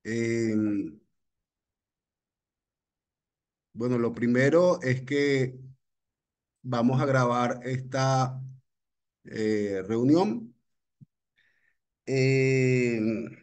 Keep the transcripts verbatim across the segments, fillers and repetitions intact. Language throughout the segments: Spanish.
Em, bueno, lo primero es que vamos a grabar esta eh, reunión. Em,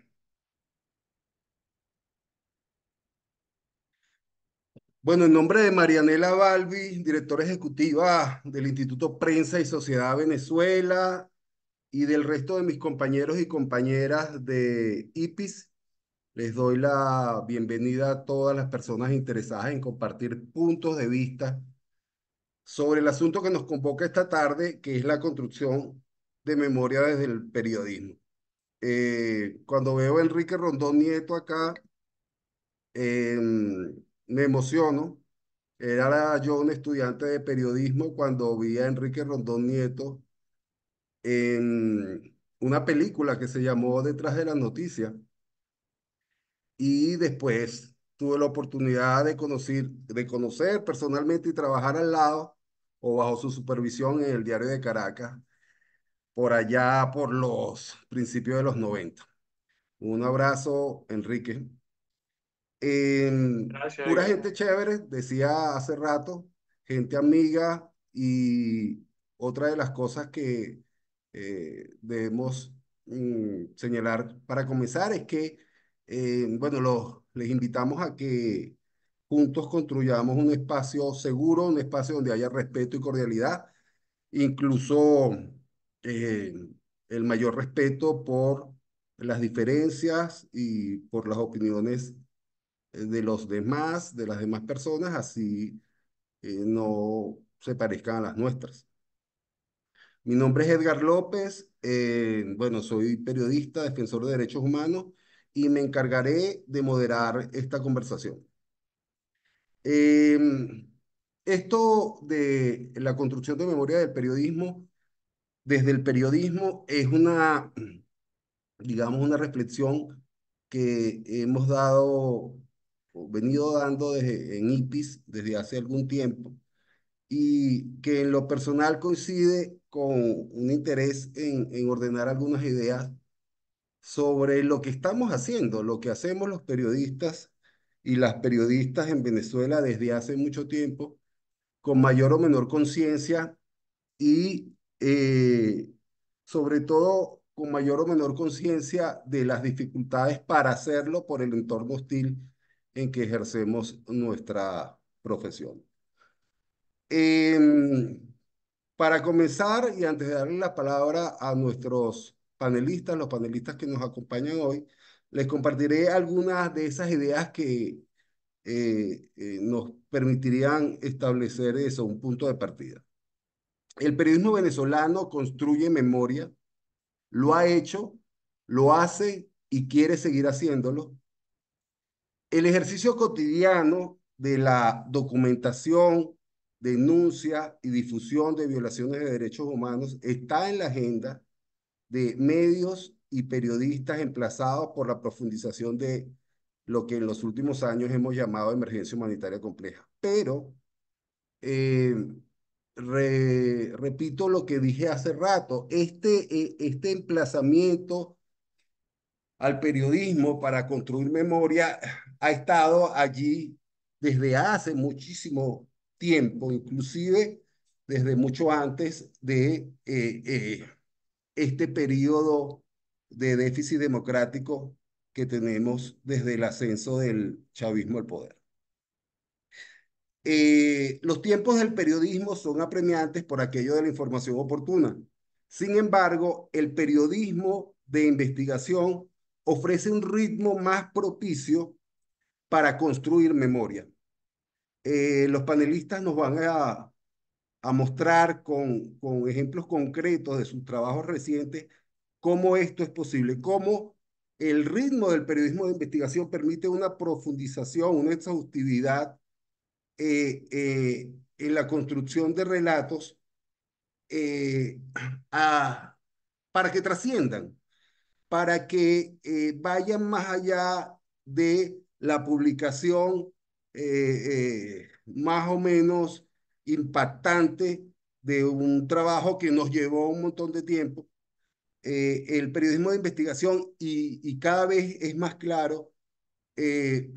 bueno, en nombre de Marianela Balbi, directora ejecutiva del Instituto Prensa y Sociedad Venezuela, y del resto de mis compañeros y compañeras de I P I S, les doy la bienvenida a todas las personas interesadas en compartir puntos de vista sobre el asunto que nos convoca esta tarde, que es la construcción de memoria desde el periodismo. Eh, cuando veo a Enrique Rondón Nieto acá, eh, me emociono. Era yo un estudiante de periodismo cuando vi a Enrique Rondón Nieto en una película que se llamó Detrás de las Noticias, y después tuve la oportunidad de conocer, de conocer personalmente y trabajar al lado o bajo su supervisión en el Diario de Caracas por allá por los principios de los noventa. Un abrazo, Enrique. En Gracias, pura Edgar. gente chévere, decía hace rato, gente amiga, y otra de las cosas que eh, debemos mm, señalar para comenzar es que, eh, bueno, los, les invitamos a que juntos construyamos un espacio seguro, un espacio donde haya respeto y cordialidad, incluso eh, el mayor respeto por las diferencias y por las opiniones eh, de los demás, de las demás personas, así eh, no se parezcan a las nuestras. Mi nombre es Edgar López, eh, bueno, soy periodista, defensor de derechos humanos, y me encargaré de moderar esta conversación. Eh, Esto de la construcción de memoria del periodismo, desde el periodismo, es una, digamos, una reflexión que hemos dado o venido dando desde, en I P I S desde hace algún tiempo, y que en lo personal coincide con un interés en, en ordenar algunas ideas sobre lo que estamos haciendo, lo que hacemos los periodistas y las periodistas en Venezuela desde hace mucho tiempo, con mayor o menor conciencia, y eh, sobre todo con mayor o menor conciencia de las dificultades para hacerlo por el entorno hostil en que ejercemos nuestra profesión. Em, para comenzar, y antes de darle la palabra a nuestros panelistas, los panelistas que nos acompañan hoy, les compartiré algunas de esas ideas que eh, eh, nos permitirían establecer eso, un punto de partida. El periodismo venezolano construye memoria, lo ha hecho, lo hace y quiere seguir haciéndolo. El ejercicio cotidiano de la documentación, denuncia y difusión de violaciones de derechos humanos está en la agenda de medios y periodistas emplazados por la profundización de lo que en los últimos años hemos llamado emergencia humanitaria compleja. Pero eh, re- repito lo que dije hace rato, este, eh, este emplazamiento al periodismo para construir memoria ha estado allí desde hace muchísimo tiempo, inclusive desde mucho antes de eh, eh, este periodo de déficit democrático que tenemos desde el ascenso del chavismo al poder. Eh, los tiempos del periodismo son apremiantes por aquello de la información oportuna. Sin embargo, el periodismo de investigación ofrece un ritmo más propicio para construir memoria. Eh, los panelistas nos van a, a mostrar con, con ejemplos concretos de sus trabajos recientes cómo esto es posible, cómo el ritmo del periodismo de investigación permite una profundización, una exhaustividad eh, eh, en la construcción de relatos eh, a, para que trasciendan, para que eh, vayan más allá de la publicación eh, eh, más o menos impactante de un trabajo que nos llevó un montón de tiempo. Eh, el periodismo de investigación, y, y cada vez es más claro, eh,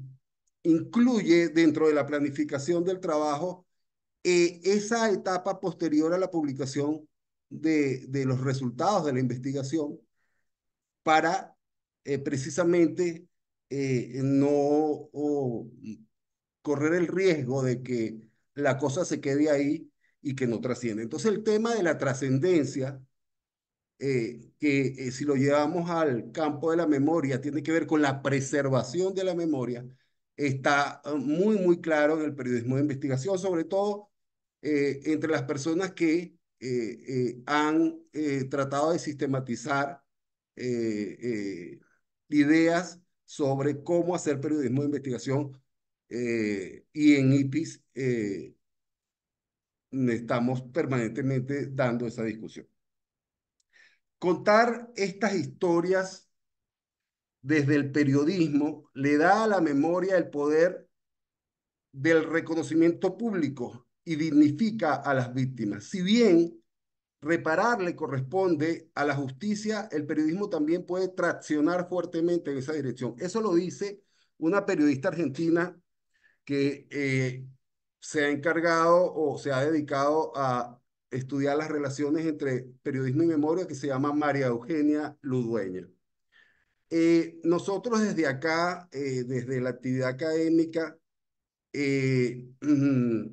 incluye dentro de la planificación del trabajo eh, esa etapa posterior a la publicación de, de los resultados de la investigación para eh, precisamente eh, no o, correr el riesgo de que la cosa se quede ahí y que no trascienda. Entonces el tema de la trascendencia, eh, que eh, si lo llevamos al campo de la memoria, tiene que ver con la preservación de la memoria, está eh, muy, muy claro en el periodismo de investigación, sobre todo eh, entre las personas que eh, eh, han eh, tratado de sistematizar eh, eh, ideas sobre cómo hacer periodismo de investigación eh, y en I P I S eh, estamos permanentemente dando esa discusión. Contar estas historias desde el periodismo le da a la memoria el poder del reconocimiento público y dignifica a las víctimas. Si bien reparar le corresponde a la justicia, el periodismo también puede traccionar fuertemente en esa dirección. Eso lo dice una periodista argentina que eh, se ha encargado o se ha dedicado a estudiar las relaciones entre periodismo y memoria, que se llama María Eugenia Ludueña. Eh, nosotros desde acá, eh, desde la actividad académica, eh, mm,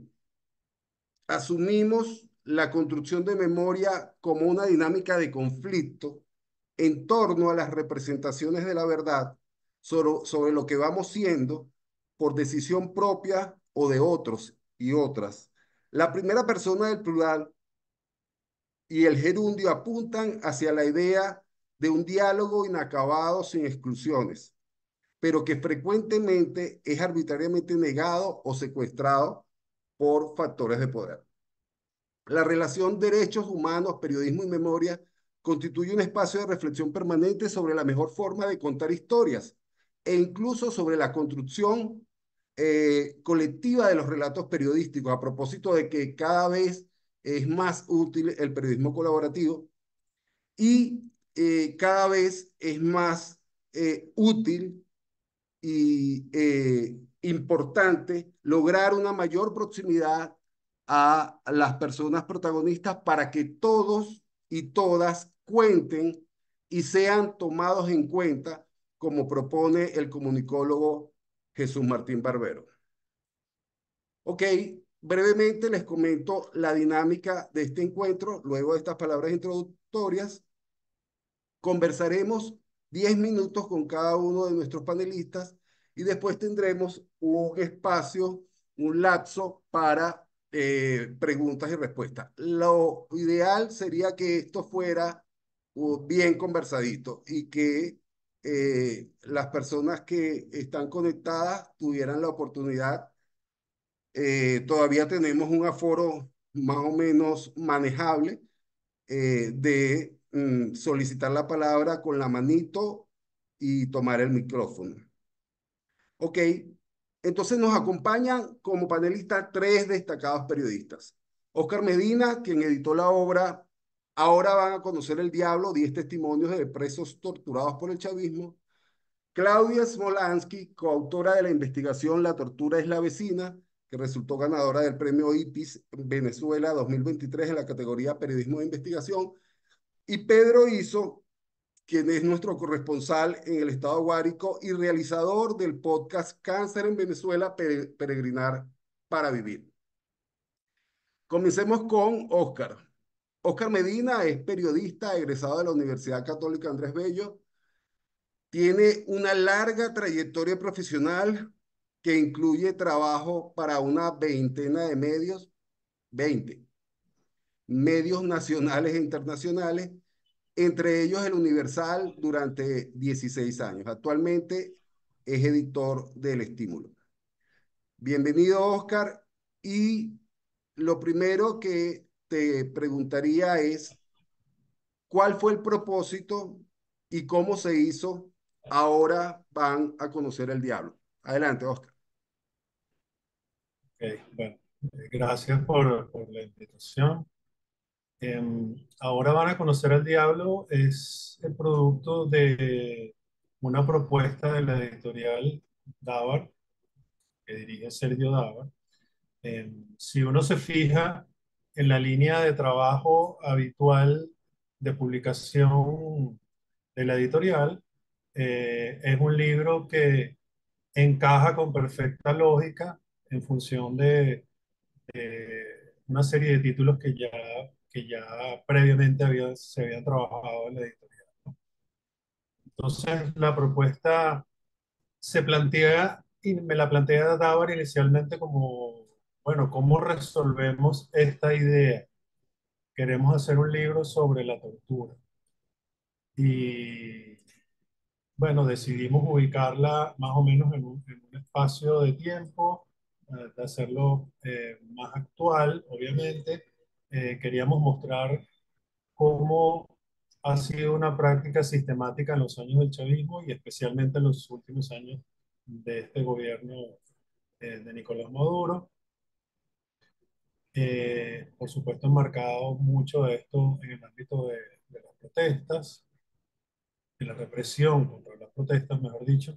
asumimos la construcción de memoria como una dinámica de conflicto en torno a las representaciones de la verdad sobre, sobre lo que vamos siendo por decisión propia o de otros y otras. La primera persona del plural y el gerundio apuntan hacia la idea de un diálogo inacabado sin exclusiones, pero que frecuentemente es arbitrariamente negado o secuestrado por factores de poder. La relación derechos humanos, periodismo y memoria constituye un espacio de reflexión permanente sobre la mejor forma de contar historias e incluso sobre la construcción eh, colectiva de los relatos periodísticos, a propósito de que cada vez es más útil el periodismo colaborativo y eh, cada vez es más eh, útil y eh, importante lograr una mayor proximidad a las personas protagonistas para que todos y todas cuenten y sean tomados en cuenta, como propone el comunicólogo Jesús Martín Barbero. Ok, brevemente les comento la dinámica de este encuentro. Luego de estas palabras introductorias, conversaremos diez minutos con cada uno de nuestros panelistas y después tendremos un espacio, un lapso para eh, preguntas y respuestas. Lo ideal sería que esto fuera uh, bien conversadito y que eh, las personas que están conectadas tuvieran la oportunidad. Eh, todavía tenemos un aforo más o menos manejable eh, de mm, solicitar la palabra con la manito y tomar el micrófono. Ok, entonces nos acompañan como panelistas tres destacados periodistas. Oscar Medina, quien editó la obra Ahora van a conocer el diablo, diez testimonios de presos torturados por el chavismo. Claudia Smolansky, coautora de la investigación La tortura es la vecina, que resultó ganadora del premio I P I S Venezuela dos mil veintitrés en la categoría Periodismo de Investigación. Y Pedro Iso, quien es nuestro corresponsal en el estado Guárico y realizador del podcast Cáncer en Venezuela, Peregrinar para Vivir. Comencemos con Oscar. Oscar Medina es periodista egresado de la Universidad Católica Andrés Bello. Tiene una larga trayectoria profesional que incluye trabajo para una veintena de medios, veinte medios nacionales e internacionales, entre ellos el Universal durante dieciséis años. Actualmente es editor del Estímulo. Bienvenido, Oscar. Y lo primero que te preguntaría es, ¿cuál fue el propósito y cómo se hizo? Ahora van a conocer el diablo. Adelante, Oscar. Ok, bueno, eh, gracias por, por la invitación. Em, ahora van a conocer al diablo, es el producto de una propuesta de la editorial Dávar, que dirige Sergio Dávar. Eh, si uno se fija en la línea de trabajo habitual de publicación de la editorial, eh, es un libro que encaja con perfecta lógica en función de, de una serie de títulos que ya, que ya previamente había, se habían trabajado en la editorial. Entonces, la propuesta se plantea, y me la plantea Dávar inicialmente como, bueno, ¿cómo resolvemos esta idea? Queremos hacer un libro sobre la tortura. Y bueno, decidimos ubicarla más o menos en un, en un espacio de tiempo, eh, de hacerlo eh, más actual, obviamente. Eh, queríamos mostrar cómo ha sido una práctica sistemática en los años del chavismo y especialmente en los últimos años de este gobierno eh, de Nicolás Maduro. Eh, por supuesto, enmarcado mucho de esto en el ámbito de, de las protestas, de la represión contra las protestas, mejor dicho.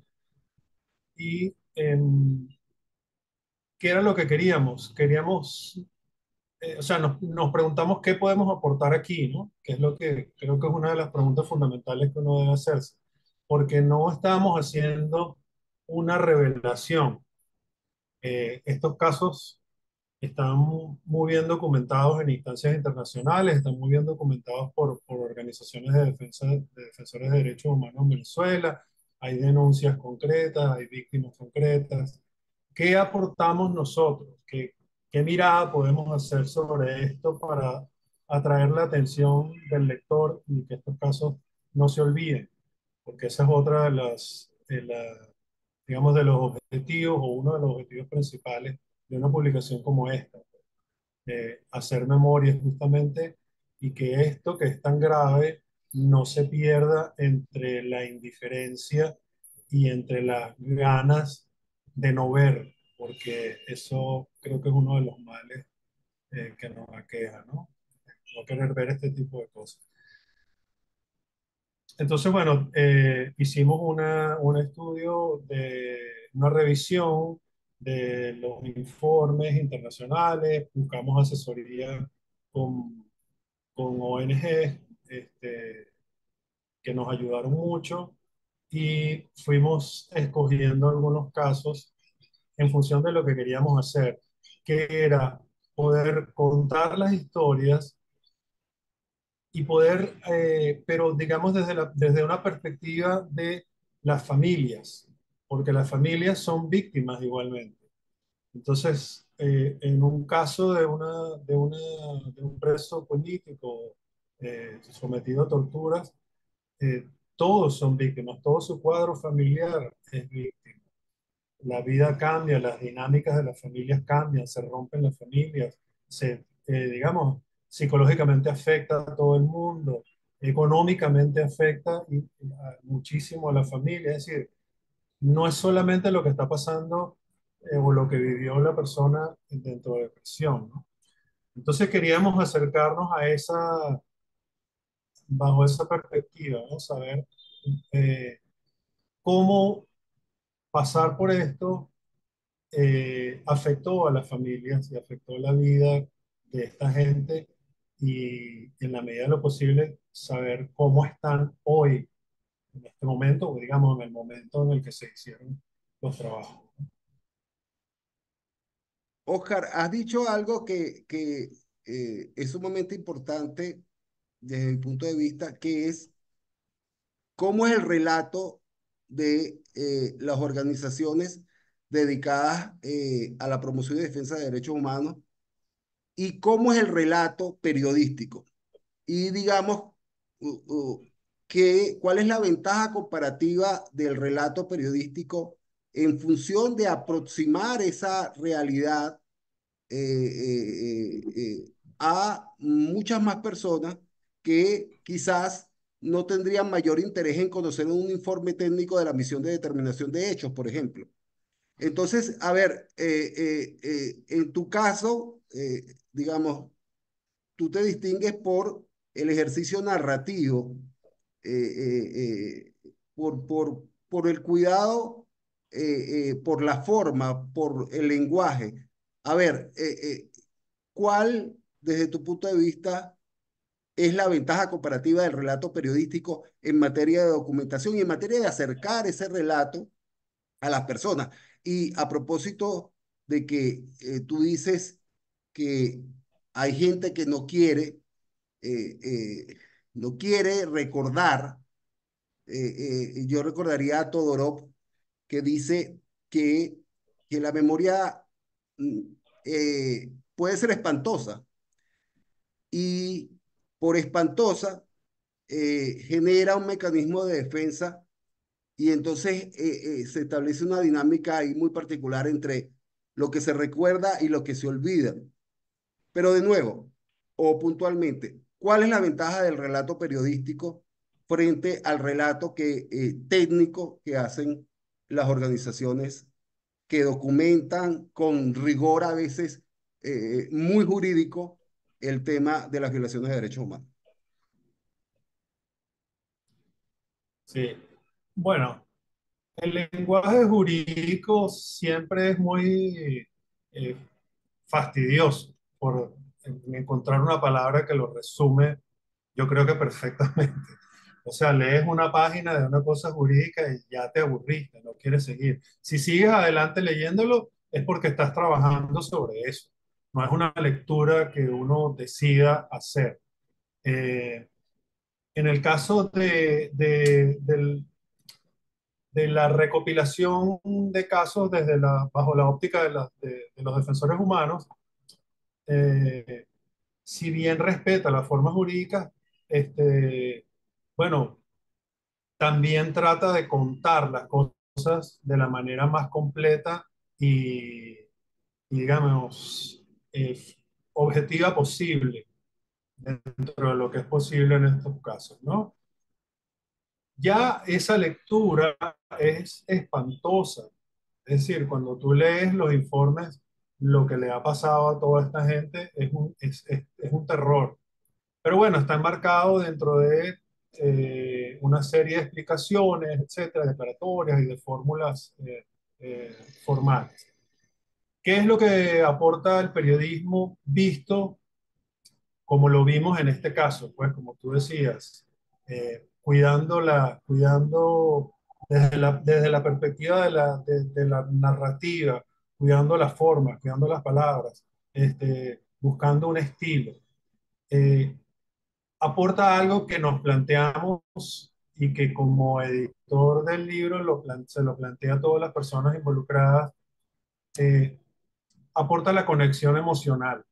Y em, ¿qué era lo que queríamos? Queríamos, eh, o sea, nos, nos preguntamos qué podemos aportar aquí, ¿no? Que es lo que creo que es una de las preguntas fundamentales que uno debe hacerse, porque no estábamos haciendo una revelación. Eh, estos casos están muy bien documentados en instancias internacionales, están muy bien documentados por, por organizaciones de defensa de defensores de derechos humanos en Venezuela. Hay denuncias concretas, hay víctimas concretas. ¿Qué aportamos nosotros? ¿Qué, qué mirada podemos hacer sobre esto para atraer la atención del lector y que estos casos no se olviden? Porque esa es otra de las, de la- digamos, de los objetivos o uno de los objetivos principales de una publicación como esta, eh, hacer memoria justamente y que esto que es tan grave no se pierda entre la indiferencia y entre las ganas de no ver, porque eso creo que es uno de los males eh, que nos aqueja, ¿no? No querer ver este tipo de cosas. Entonces, bueno, eh, hicimos una, un estudio de una revisión de los informes internacionales, buscamos asesoría con, con O N G este, que nos ayudaron mucho y fuimos escogiendo algunos casos en función de lo que queríamos hacer, que era poder contar las historias y poder, eh, pero digamos desde, la- desde una perspectiva de las familias, porque las familias son víctimas igualmente. Entonces, eh, en un caso de, una, de, una, de un preso político eh, sometido a torturas, eh, todos son víctimas, todo su cuadro familiar es víctima. La vida cambia, las dinámicas de las familias cambian, se rompen las familias, se, eh, digamos, psicológicamente afecta a todo el mundo, económicamente afecta y, a- muchísimo a la familia. Es decir, no es solamente lo que está pasando eh, o lo que vivió la persona dentro de prisión, ¿no? Entonces queríamos acercarnos a esa, bajo esa perspectiva, ¿no? Saber eh, cómo pasar por esto eh, afectó a las familias y afectó la vida de esta gente y en la medida de lo posible saber cómo están hoy, en este momento, o digamos en el momento en el que se hicieron los trabajos. Oscar, has dicho algo que, que eh, es sumamente importante desde mi punto de vista, que es cómo es el relato de eh, las organizaciones dedicadas eh, a la promoción y defensa de derechos humanos y cómo es el relato periodístico. Y digamos, uh, uh, que, ¿cuál es la ventaja comparativa del relato periodístico en función de aproximar esa realidad eh, eh, eh, eh, a muchas más personas que quizás no tendrían mayor interés en conocer un informe técnico de la misión de determinación de hechos, por ejemplo? Entonces, a ver, eh, eh, eh, en tu caso, eh, digamos, tú te distingues por el ejercicio narrativo, eh, eh, eh, por, por por el cuidado, eh, eh, por la forma, por el lenguaje. A ver, eh, eh, ¿cuál, desde tu punto de vista, es la ventaja comparativa del relato periodístico en materia de documentación y en materia de acercar ese relato a las personas? Y a propósito de que eh, tú dices que hay gente que no quiere, eh, eh, no quiere recordar, eh, eh, yo recordaría a Todorov que dice que, que la memoria mm, eh, puede ser espantosa y por espantosa eh, genera un mecanismo de defensa y entonces eh, eh, se establece una dinámica ahí muy particular entre lo que se recuerda y lo que se olvida. Pero de nuevo, o puntualmente, ¿cuál es la ventaja del relato periodístico frente al relato que, eh, técnico que hacen las organizaciones que documentan con rigor a veces eh, muy jurídico el tema de las violaciones de derechos humanos? Sí. Bueno, el lenguaje jurídico siempre es muy eh, fastidioso por encontrar una palabra que lo resume, yo creo que perfectamente. O sea, lees una página de una cosa jurídica y ya te aburriste, no quieres seguir. Si sigues adelante leyéndolo, es porque estás trabajando sobre eso. No es una lectura que uno decida hacer. Eh, en el caso de, de, del- de la recopilación de casos desde la, bajo la óptica de, la- de de los defensores humanos, eh, si bien respeta las formas jurídicas, este, bueno, también trata de contar las cosas de la manera más completa y, y, digamos, eh, objetiva posible dentro de lo que es posible en estos casos, ¿no? Ya esa lectura es espantosa. Es decir, cuando tú lees los informes, lo que le ha pasado a toda esta gente es un, es, es, es un terror. Pero bueno, está enmarcado dentro de eh, una serie de explicaciones, etcétera, declaratorias y de fórmulas eh, eh, formales. ¿Qué es lo que aporta el periodismo visto como lo vimos en este caso? Pues como tú decías, eh, cuidando la, cuidando desde la, desde la perspectiva de la, de, de la narrativa, cuidando las formas, cuidando las palabras, este, buscando un estilo. Eh, Aporta algo que nos planteamos y que como editor del libro lo plan- se lo plantea a todas las personas involucradas, eh, aporta la conexión emocional,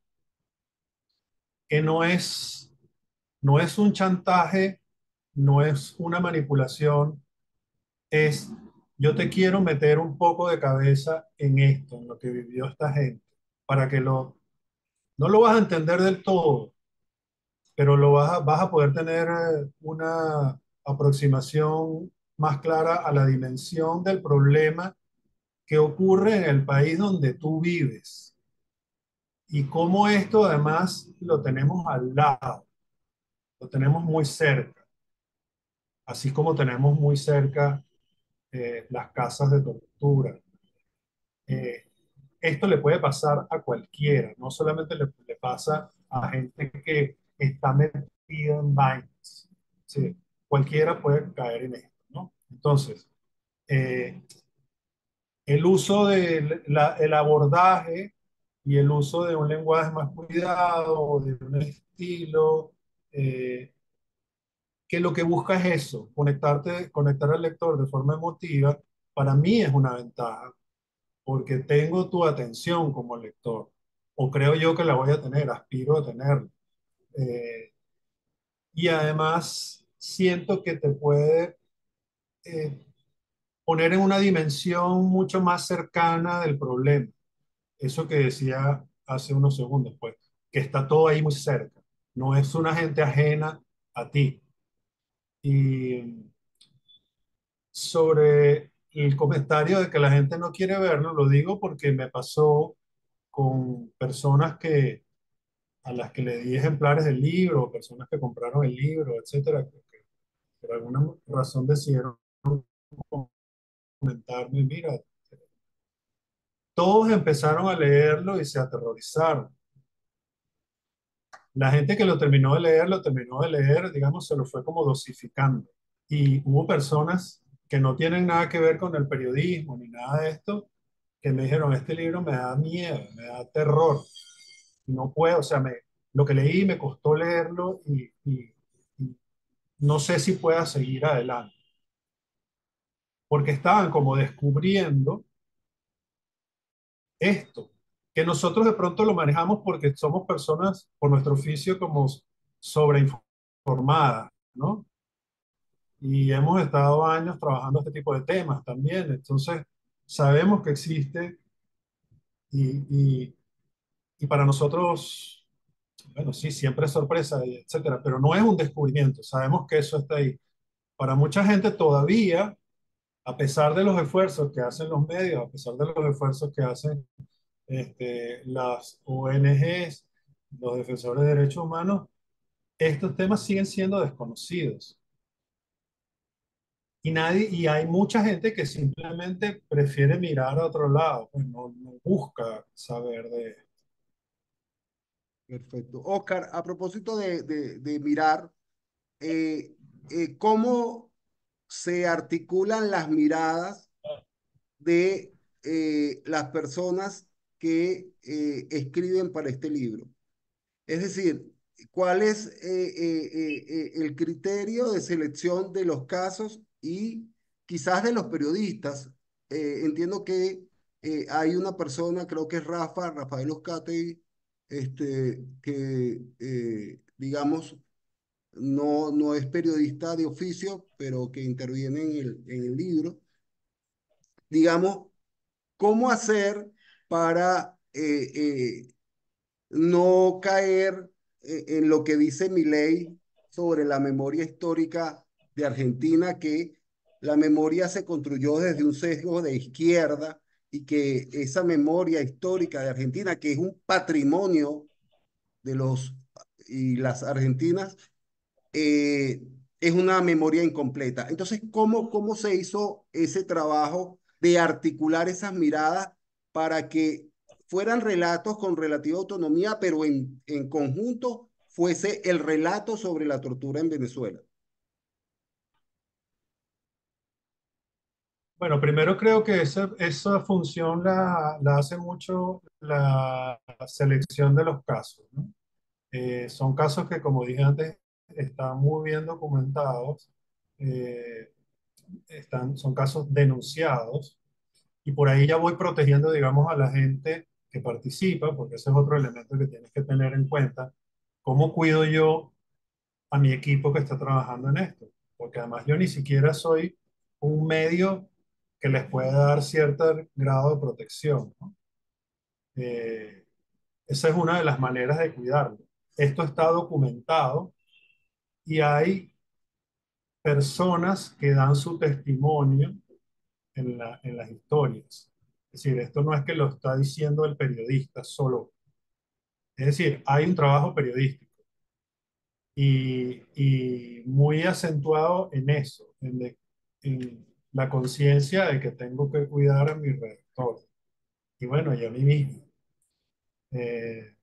que no es, no es un chantaje, no es una manipulación, es yo te quiero meter un poco de cabeza en esto, en lo que vivió esta gente, para que lo, no lo vas a entender del todo, pero lo vas a, vas a poder tener eh, una aproximación más clara a la dimensión del problema que ocurre en el país donde tú vives y cómo esto además lo tenemos al lado, lo tenemos muy cerca, así como tenemos muy cerca eh, las casas de tortura. Eh, Esto le puede pasar a cualquiera, no solamente le, le pasa a gente que está metida en vainas. Sí, cualquiera puede caer en esto, ¿no? Entonces, eh, el uso del la- el abordaje y el uso de un lenguaje más cuidado, de un estilo, eh, que lo que busca es eso, conectarte, conectar al lector de forma emotiva, para mí es una ventaja porque tengo tu atención como lector, o creo yo que la voy a tener, aspiro a tenerla. Eh, y además siento que te puede eh, poner en una dimensión mucho más cercana del problema. Eso que decía hace unos segundos, pues, que está todo ahí muy cerca. No es una gente ajena a ti. Y sobre el comentario de que la gente no quiere verlo, lo digo porque me pasó con personas que a las que le di ejemplares del libro, personas que compraron el libro, etcétera, que, que por alguna razón decidieron comentarme, mira, todos empezaron a leerlo y se aterrorizaron. La gente que lo terminó de leer, lo terminó de leer, digamos, se lo fue como dosificando. Y hubo personas que no tienen nada que ver con el periodismo ni nada de esto, que me dijeron, este libro me da miedo, me da terror. No puedo, o sea, me, lo que leí me costó leerlo y, y- y no sé si pueda seguir adelante, porque estaban como descubriendo esto, que nosotros de pronto lo manejamos porque somos personas por nuestro oficio como sobreinformadas, ¿no? Y hemos estado años trabajando este tipo de temas también, entonces sabemos que existe y, y, y para nosotros, bueno, sí, siempre es sorpresa, y etcétera, pero no es un descubrimiento, sabemos que eso está ahí. Para mucha gente todavía, a pesar de los esfuerzos que hacen los medios, a pesar de los esfuerzos que hacen este, las O N Ges, los defensores de derechos humanos, estos temas siguen siendo desconocidos. Y, nadie, y hay mucha gente que simplemente prefiere mirar a otro lado, pues no, no busca saber de... Perfecto. Oscar, a propósito de, de, de mirar, eh, eh, ¿cómo se articulan las miradas de eh, las personas que eh, escriben para este libro? Es decir, ¿cuál es eh, eh, eh, eh, el criterio de selección de los casos y quizás de los periodistas? Eh, entiendo que eh, hay una persona, creo que es Rafa, Rafael Oscate, este, que eh, digamos no, no es periodista de oficio, pero que interviene en el, en el libro. Digamos, ¿cómo hacer para eh, eh, no caer eh, en lo que dice Milei sobre la memoria histórica de Argentina, que la memoria se construyó desde un sesgo de izquierda y que esa memoria histórica de Argentina, que es un patrimonio de los y las argentinas, eh, es una memoria incompleta. Entonces, ¿cómo, cómo se hizo ese trabajo de articular esas miradas para que fueran relatos con relativa autonomía, pero en, en conjunto fuese el relato sobre la tortura en Venezuela? Bueno, primero creo que esa, esa función la, la hace mucho la selección de los casos, ¿no? Eh, son casos que, como dije antes, están muy bien documentados, eh, están, son casos denunciados, y por ahí ya voy protegiendo, digamos, a la gente que participa, porque ese es otro elemento que tienes que tener en cuenta. ¿Cómo cuido yo a mi equipo que está trabajando en esto? Porque además yo ni siquiera soy un medio que les pueda dar cierto grado de protección, ¿no? Eh, esa es una de las maneras de cuidarlo. Esto está documentado y hay personas que dan su testimonio en la- en las historias. Es decir, esto no es que lo está diciendo el periodista solo. Es decir, hay un trabajo periodístico y, y muy acentuado en eso, en, de- en la conciencia de que tengo que cuidar a mi redactor. Y bueno, y a mí mismo. Eh,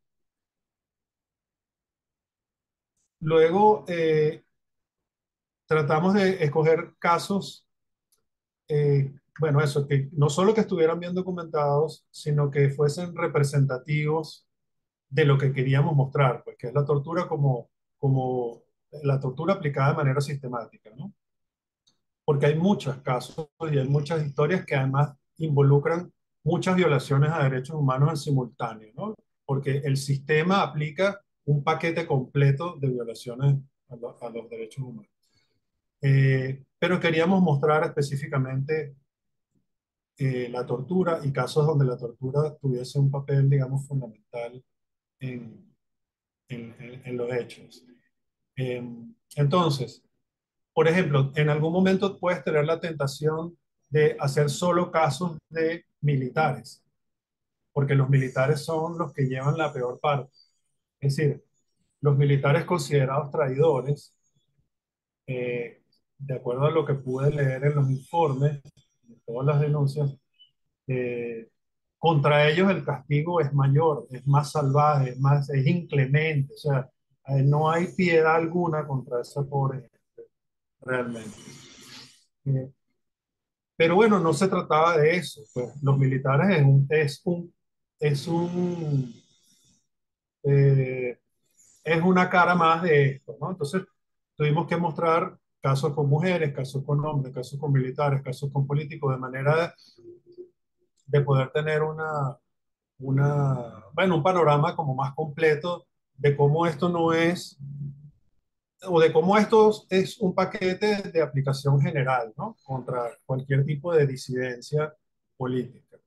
luego, eh, tratamos de escoger casos, eh, bueno, eso, que no solo que estuvieran bien documentados, sino que fuesen representativos de lo que queríamos mostrar, pues que es la tortura como, como la tortura aplicada de manera sistemática, ¿no? Porque hay muchos casos y hay muchas historias que además involucran muchas violaciones a derechos humanos en simultáneo, ¿no? Porque el sistema aplica un paquete completo de violaciones a, lo- a los derechos humanos. Eh, pero queríamos mostrar específicamente eh, la tortura y casos donde la tortura tuviese un papel, digamos, fundamental en, en, en- en los hechos. Eh, entonces, por ejemplo, en algún momento puedes tener la tentación de hacer solo casos de militares, porque los militares son los que llevan la peor parte. Es decir, los militares considerados traidores, eh, de acuerdo a lo que pude leer en los informes, todas las denuncias, eh, contra ellos el castigo es mayor, es más salvaje, es más, es inclemente, o sea, eh, no hay piedad alguna contra esa pobre gente, realmente. Eh, pero bueno, no se trataba de eso, pues los militares es un, es un, es un, eh, es una cara más de esto, ¿no? Entonces, tuvimos que mostrar casos con mujeres, casos con hombres, casos con militares, casos con políticos, de manera de poder tener una, una, bueno, un panorama como más completo de cómo esto no es, o de cómo esto es un paquete de aplicación general, ¿no? Contra cualquier tipo de disidencia política.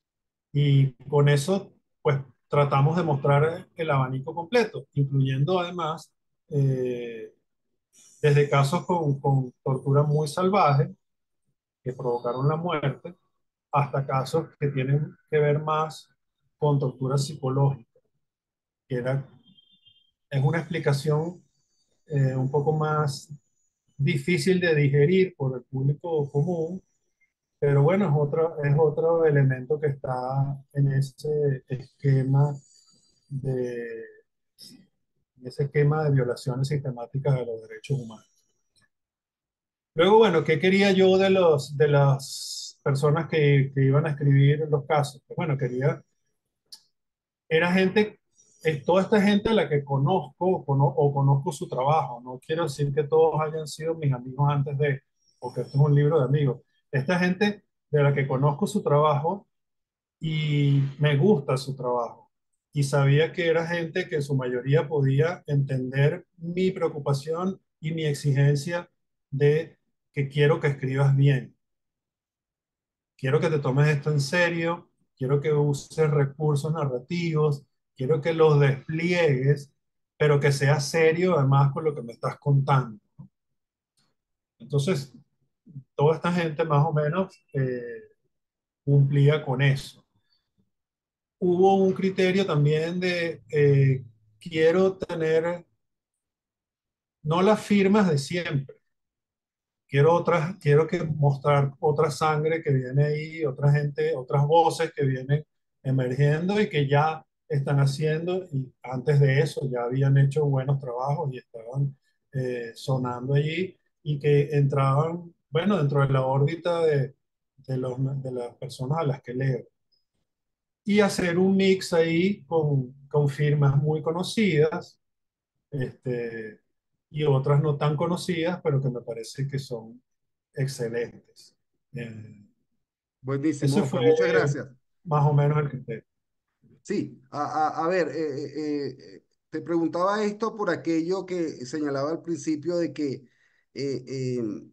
Y con eso, pues, tratamos de mostrar el abanico completo, incluyendo además eh, desde casos con, con tortura muy salvaje, que provocaron la muerte, hasta casos que tienen que ver más con tortura psicológica, que era, es una explicación eh, un poco más difícil de digerir por el público común, pero bueno, es otro, es otro elemento que está en ese esquema de, en ese esquema de violaciones sistemáticas de los derechos humanos. Luego, bueno, ¿qué quería yo de los, de las personas que, que iban a escribir los casos? Pues bueno, quería, era gente, es toda esta gente a la que conozco cono- o conozco su trabajo. No quiero decir que todos hayan sido mis amigos antes de, porque esto es un libro de amigos. Esta gente de la que conozco su trabajo y me gusta su trabajo. Y sabía que era gente que en su mayoría podía entender mi preocupación y mi exigencia de que quiero que escribas bien, quiero que te tomes esto en serio, quiero que uses recursos narrativos, quiero que los despliegues, pero que seas serio además con lo que me estás contando. Entonces, toda esta gente más o menos eh, cumplía con eso. Hubo un criterio también de eh, quiero tener, no las firmas de siempre, quiero otras, quiero que mostrar otra sangre que viene ahí, otra gente, otras voces que vienen emergiendo y que ya están haciendo, y antes de eso ya habían hecho buenos trabajos y estaban eh, sonando allí y que entraban, bueno, dentro de la órbita de, de, los, de las personas a las que leo. Y hacer un mix ahí con, con firmas muy conocidas, este, y otras no tan conocidas, pero que me parece que son excelentes. Eh, Buenísimo, ese Oscar, fue muchas gracias. más o menos el criterio. Sí, a, a- a ver, eh, eh, eh, te preguntaba esto por aquello que señalaba al principio de que eh, em,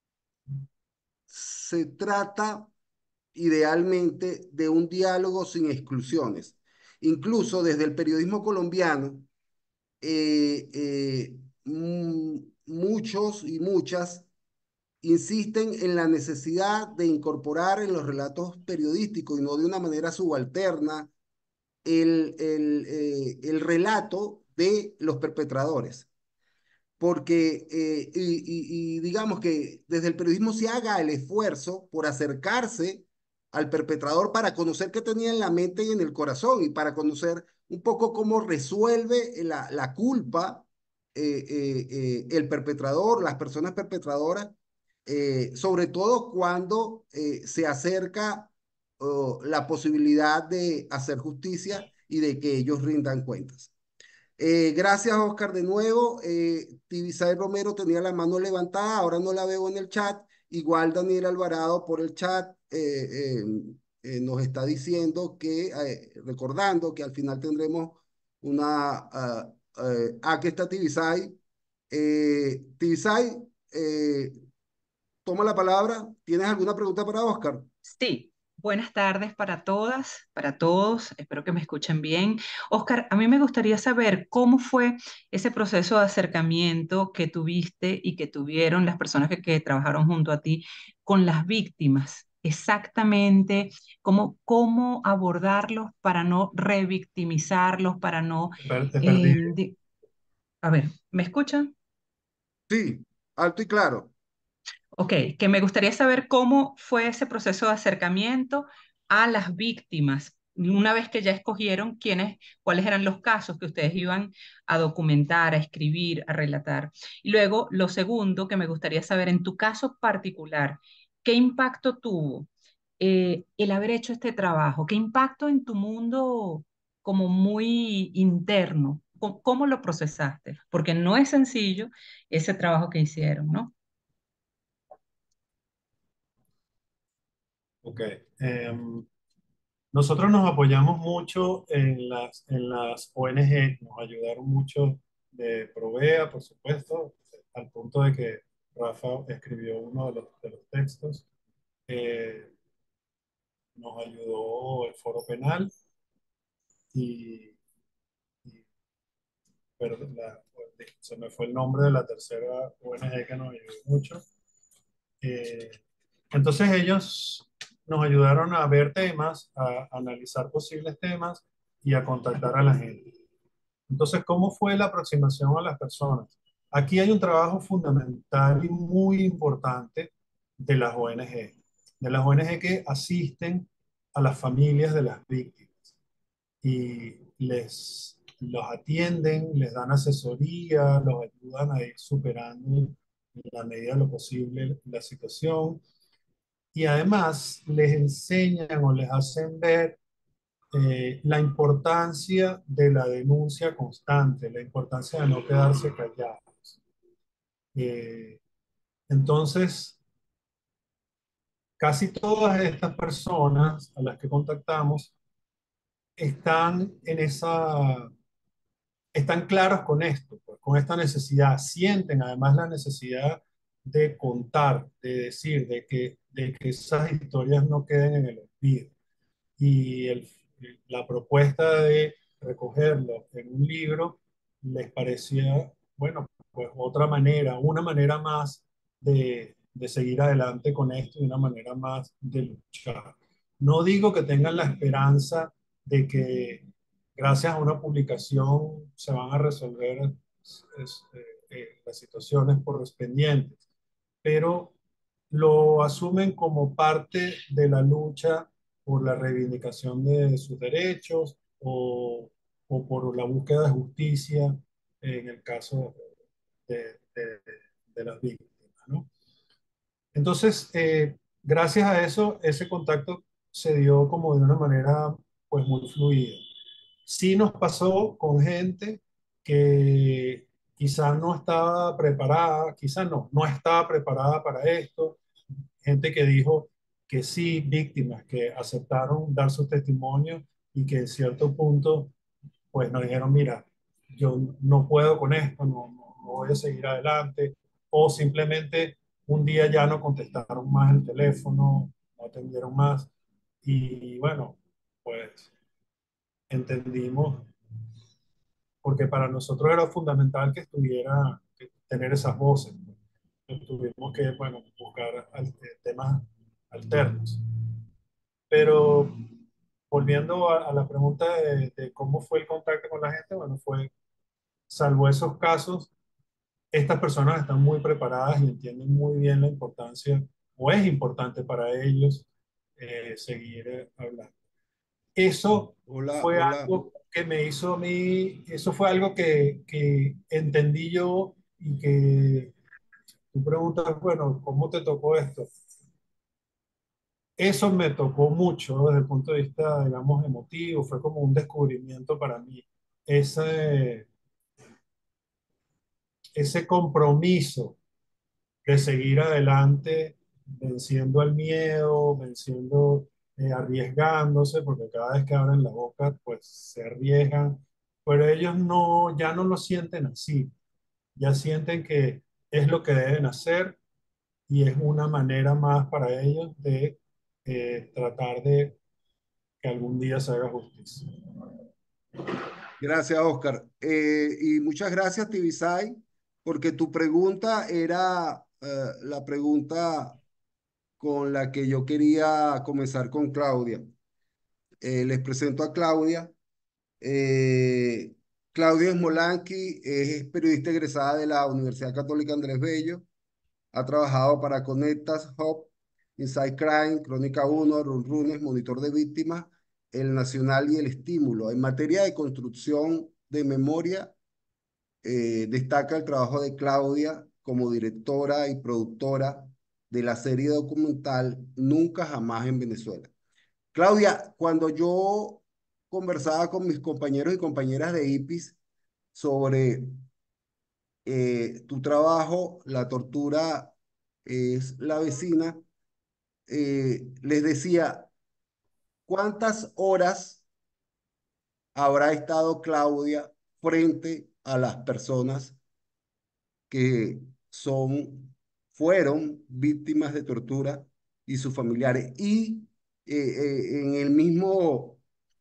se trata idealmente de un diálogo sin exclusiones. Incluso desde el periodismo colombiano, eh, eh, mm, muchos y muchas insisten en la necesidad de incorporar en los relatos periodísticos y no de una manera subalterna el, el, eh, el relato de los perpetradores. Porque, eh, y, y- y digamos que desde el periodismo se haga el esfuerzo por acercarse al perpetrador para conocer qué tenía en la mente y en el corazón y para conocer un poco cómo resuelve la, la culpa eh, eh, eh, el perpetrador, las personas perpetradoras, eh, sobre todo cuando eh, se acerca oh, la posibilidad de hacer justicia y de que ellos rindan cuentas. Eh, gracias, Oscar, de nuevo. Eh, Tibisay Romero tenía la mano levantada, ahora no la veo en el chat. Igual Daniel Alvarado por el chat eh, eh, eh, nos está diciendo que, eh, recordando que al final tendremos una... Uh, uh, aquí está Tibisay. Eh, Tibisay, eh, toma la palabra. ¿Tienes alguna pregunta para Oscar? Sí, buenas tardes para todas, para todos. Espero que me escuchen bien. Oscar, a mí me gustaría saber cómo fue ese proceso de acercamiento que tuviste y que tuvieron las personas que, que trabajaron junto a ti con las víctimas. Exactamente, cómo, cómo abordarlos para no revictimizarlos, para no... Te, per- te eh, perdí. di- a ver, ¿me escuchan? Sí, alto y claro. Ok, que me gustaría saber cómo fue ese proceso de acercamiento a las víctimas, una vez que ya escogieron quiénes, cuáles eran los casos que ustedes iban a documentar, a escribir, a relatar. Y luego, lo segundo que me gustaría saber, en tu caso particular, ¿qué impacto tuvo eh, el haber hecho este trabajo? ¿Qué impacto en tu mundo como muy interno? ¿Cómo, cómo lo procesaste? Porque no es sencillo ese trabajo que hicieron, ¿no? Ok. Em, nosotros nos apoyamos mucho en las, en las O N G, nos ayudaron mucho de Provea, por supuesto, al punto de que Rafa escribió uno de los, de los textos. Eh, Nos ayudó el Foro Penal y, y- pero la- se me fue el nombre de la tercera O N G que nos ayudó mucho. Eh, entonces ellos nos ayudaron a ver temas, a analizar posibles temas y a contactar a la gente. Entonces, ¿cómo fue la aproximación a las personas? Aquí hay un trabajo fundamental y muy importante de las O N G, de las O N G que asisten a las familias de las víctimas y les los atienden, les dan asesoría, los ayudan a ir superando en la medida de lo posible la situación y además les enseñan o les hacen ver eh, la importancia de la denuncia constante, la importancia de no quedarse callados. Eh, entonces, casi todas estas personas a las que contactamos están en esa, están claros con esto, pues, con esta necesidad, sienten además la necesidad de contar, de decir, de que, de que esas historias no queden en el olvido. Y el- la propuesta de recogerlo en un libro les parecía, bueno, pues otra manera, una manera más de, de seguir adelante con esto y una manera más de luchar. No digo que tengan la esperanza de que gracias a una publicación se van a resolver es, eh, eh, las situaciones correspondientes, pero lo asumen como parte de la lucha por la reivindicación de sus derechos o, o por la búsqueda de justicia en el caso de, de- de las víctimas, ¿no? Entonces, eh, gracias a eso, ese contacto se dio como de una manera pues muy fluida. Sí nos pasó con gente que quizás no estaba preparada, quizás no, no estaba preparada para esto, gente que dijo que sí, víctimas, que aceptaron dar su testimonio y que en cierto punto pues nos dijeron, mira, yo no puedo con esto, no, no, no voy a seguir adelante, o simplemente un día ya no contestaron más el teléfono, no atendieron más, y bueno, pues entendimos, porque para nosotros era fundamental que estuviera, que tener esas voces, pues. Tuvimos que, bueno, buscar al- temas alternos. Pero volviendo a, a la pregunta de, de cómo fue el contacto con la gente, bueno, fue, salvo esos casos, estas personas están muy preparadas y entienden muy bien la importancia, o es importante para ellos eh, seguir eh, hablando. Eso Hola, fue hola. algo que me hizo a mí, eso fue algo que, que entendí yo y que tú preguntas, bueno, ¿cómo te tocó esto? Eso me tocó mucho, ¿no? Desde el punto de vista, digamos, emotivo, fue como un descubrimiento para mí. Ese, ese compromiso de seguir adelante, venciendo el miedo, venciendo, eh, arriesgándose, porque cada vez que abren la boca, pues se arriesgan, pero ellos no, ya no lo sienten así, ya sienten que es lo que deben hacer y es una manera más para ellos de eh, tratar de que algún día se haga justicia. Gracias, Oscar. Eh, y muchas gracias, Tibisay, porque tu pregunta era eh, la pregunta con la que yo quería comenzar con Claudia. Eh, les presento a Claudia. Eh, Claudia Smolanqui es periodista egresada de la Universidad Católica Andrés Bello. Ha trabajado para Conectas, Hub, Inside Crime, Crónica uno, Runrunes, Monitor de Víctimas, El Nacional y El Estímulo. En materia de construcción de memoria, eh, destaca el trabajo de Claudia como directora y productora de la serie documental Nunca Jamás en Venezuela. Claudia, cuando yo conversaba con mis compañeros y compañeras de I P I S sobre eh, tu trabajo, la tortura es la vecina, eh, les decía, ¿cuántas horas habrá estado Claudia frente a las personas que son, fueron víctimas de tortura y sus familiares? Y eh, eh, en el mismo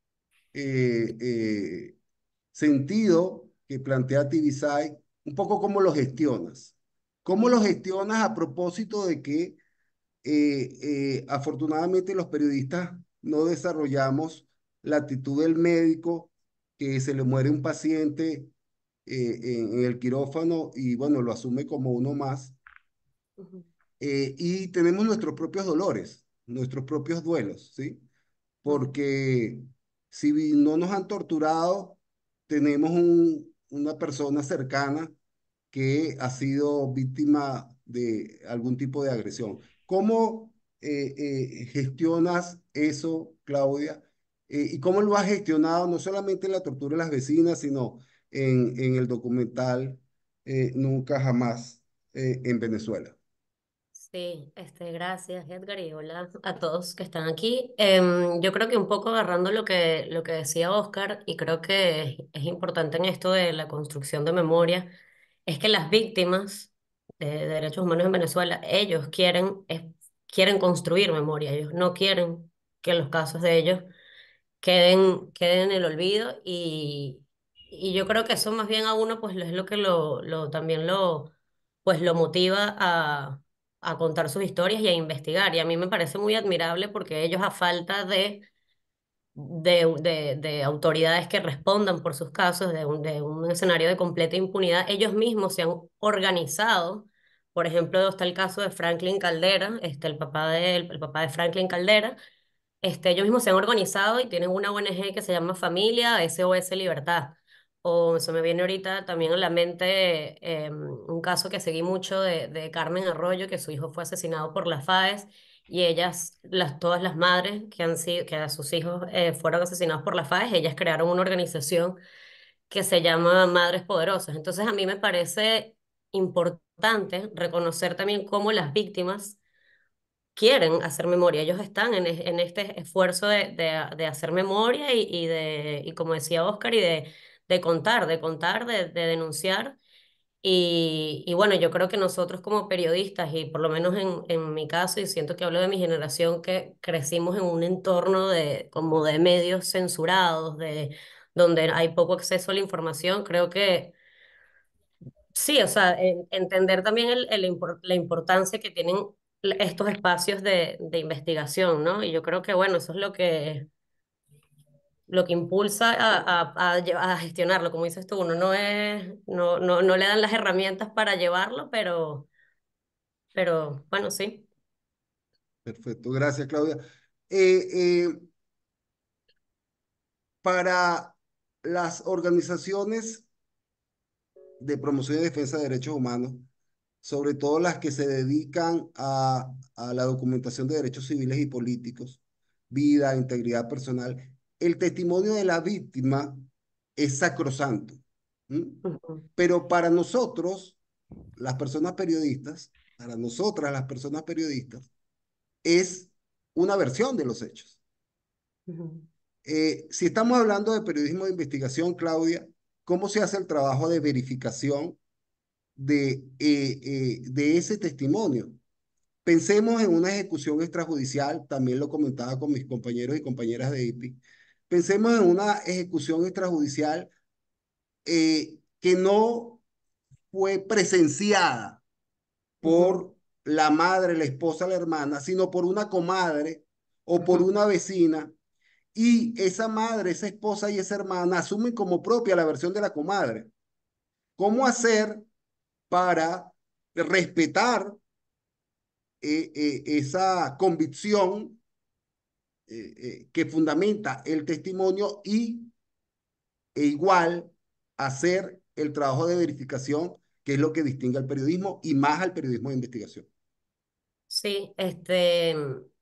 eh, eh, sentido que plantea Tibisay, un poco cómo lo gestionas. ¿Cómo lo gestionas a propósito de que eh, eh, afortunadamente los periodistas no desarrollamos la actitud del médico que se le muere un paciente eh, en, en el quirófano y bueno, lo asume como uno más? Ujú, Eh, y tenemos nuestros propios dolores, nuestros propios duelos, ¿sí? ujú. Porque si vi- no nos han torturado, tenemos un- una persona cercana que ha sido víctima de algún tipo de agresión. ¿Cómo eh, eh, gestionas eso, Claudia? Eh, ¿y cómo lo has gestionado no solamente en la tortura de las vecinas, sino en, en el documental eh, Nunca Jamás eh, en Venezuela? Sí, este, gracias Edgar y hola a todos que están aquí. Em, yo creo que un poco agarrando lo que, lo que decía Oscar, y creo que es, es importante en esto de la construcción de memoria, es que las víctimas de derechos humanos en Venezuela, ellos quieren, es- quieren construir memoria, ellos no quieren que los casos de ellos queden, queden en el olvido y, y yo creo que eso más bien a uno pues es lo que lo, lo también lo, pues lo motiva a, a contar sus historias y a investigar. Y a mí me parece muy admirable porque ellos a falta de, de, de, de autoridades que respondan por sus casos, de un, de un escenario de completa impunidad, ellos mismos se han organizado. Por ejemplo, está el caso de Franklin Caldera, este, el papá de, el papá de Franklin Caldera, este, ellos mismos se han organizado y tienen una O N G que se llama Familia S O S Libertad. O se me viene ahorita también a la mente eh, un caso que seguí mucho de, de Carmen Arroyo, que su hijo fue asesinado por las FAES y ellas, las, todas las madres que han sido, que a sus hijos eh, fueron asesinados por las FAES, ellas crearon una organización que se llama Madres Poderosas. Entonces a mí me parece importante reconocer también cómo las víctimas quieren hacer memoria. Ellos están en, es- en este esfuerzo de, de, de hacer memoria y, y de, y como decía Oscar, y de, de contar, de contar, de, de denunciar. Y, y bueno, yo creo que nosotros como periodistas, y por lo menos en, en mi caso, y siento que hablo de mi generación, que crecimos en un entorno de, como de medios censurados, de, donde hay poco acceso a la información, creo que sí, o sea, en- entender también el, el impor- la importancia que tienen estos espacios de, de investigación, ¿no? Y yo creo que, bueno, eso es lo que, lo que impulsa a, a, a, lle- a gestionarlo. Como dices tú, uno no es, no, no, no le dan las herramientas para llevarlo, pero, pero bueno, sí. Perfecto, gracias, Claudia. Eh, eh, para las organizaciones de promoción y defensa de derechos humanos, sobre todo las que se dedican a, a la documentación de derechos civiles y políticos, vida, integridad personal, el testimonio de la víctima es sacrosanto. ¿M? Ujú, Pero para nosotros, las personas periodistas, para nosotras, las personas periodistas, es una versión de los hechos. ujú, Eh, si estamos hablando de periodismo de investigación, Claudia, ¿cómo se hace el trabajo de verificación de, eh, eh, de ese testimonio? Pensemos en una ejecución extrajudicial, también lo comentaba con mis compañeros y compañeras de I P I. Pensemos en una ejecución extrajudicial eh, que no fue presenciada ujú, por la madre, la esposa, la hermana, sino por una comadre o por ujú, una vecina. Y esa madre, esa esposa y esa hermana asumen como propia la versión de la comadre. ¿Cómo hacer para respetar eh, eh, esa convicción eh, eh, que fundamenta el testimonio y e igual hacer el trabajo de verificación, que es lo que distingue al periodismo y más al periodismo de investigación. Sí, este,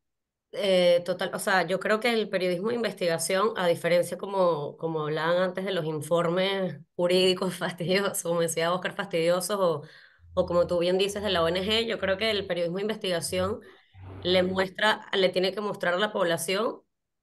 eh, total, o sea, yo creo que el periodismo de investigación, a diferencia como, como hablaban antes de los informes jurídicos fastidiosos, como decía Oscar, fastidiosos, o, o como tú bien dices de la O N G, yo creo que el periodismo de investigación le muestra, le tiene que mostrar a la población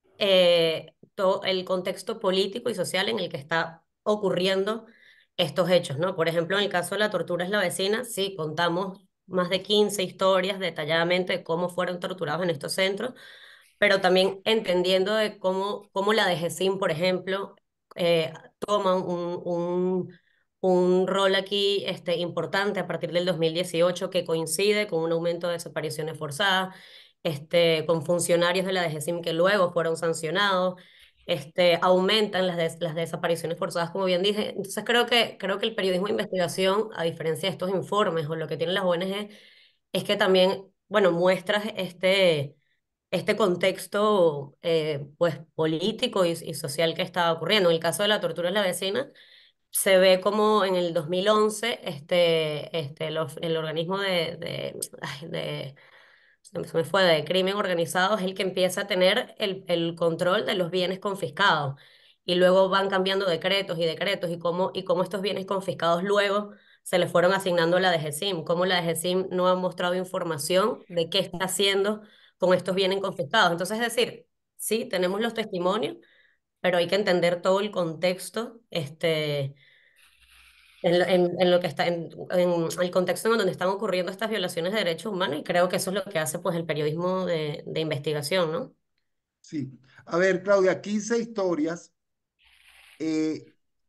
eh, todo el contexto político y social en el que está ocurriendo estos hechos, ¿no? Por ejemplo, en el caso de la tortura es la vecina, sí, contamos más de quince historias detalladamente de cómo fueron torturados en estos centros, pero también entendiendo de cómo, cómo la D G S I M, por ejemplo, eh, toma un, un, un rol aquí este, importante a partir del dos mil dieciocho que coincide con un aumento de desapariciones forzadas, este, con funcionarios de la D G S I M que luego fueron sancionados. Este, aumentan las, des- las desapariciones forzadas, como bien dije. Entonces creo que, creo que el periodismo de investigación, a diferencia de estos informes o lo que tienen las O N G, es que también, bueno, muestras este, este contexto eh, pues, político y, y social que estaba ocurriendo. En el caso de la tortura en la vecina, se ve como en el dos mil once este, este, los- el organismo de, de, ay, de se me se me fue, de crimen organizado, es el que empieza a tener el, el control de los bienes confiscados. Y luego van cambiando decretos y decretos y cómo, y cómo estos bienes confiscados luego se le fueron asignando a la D G S I M, cómo la D G S I M no ha mostrado información de qué está haciendo con estos bienes confiscados. Entonces, es decir, sí, tenemos los testimonios, pero hay que entender todo el contexto, este, en lo, en, en lo que está, en, en el contexto en donde están ocurriendo estas violaciones de derechos humanos, y creo que eso es lo que hace pues el periodismo de, de investigación, ¿no? Sí. A ver, Claudia, quince historias. eh,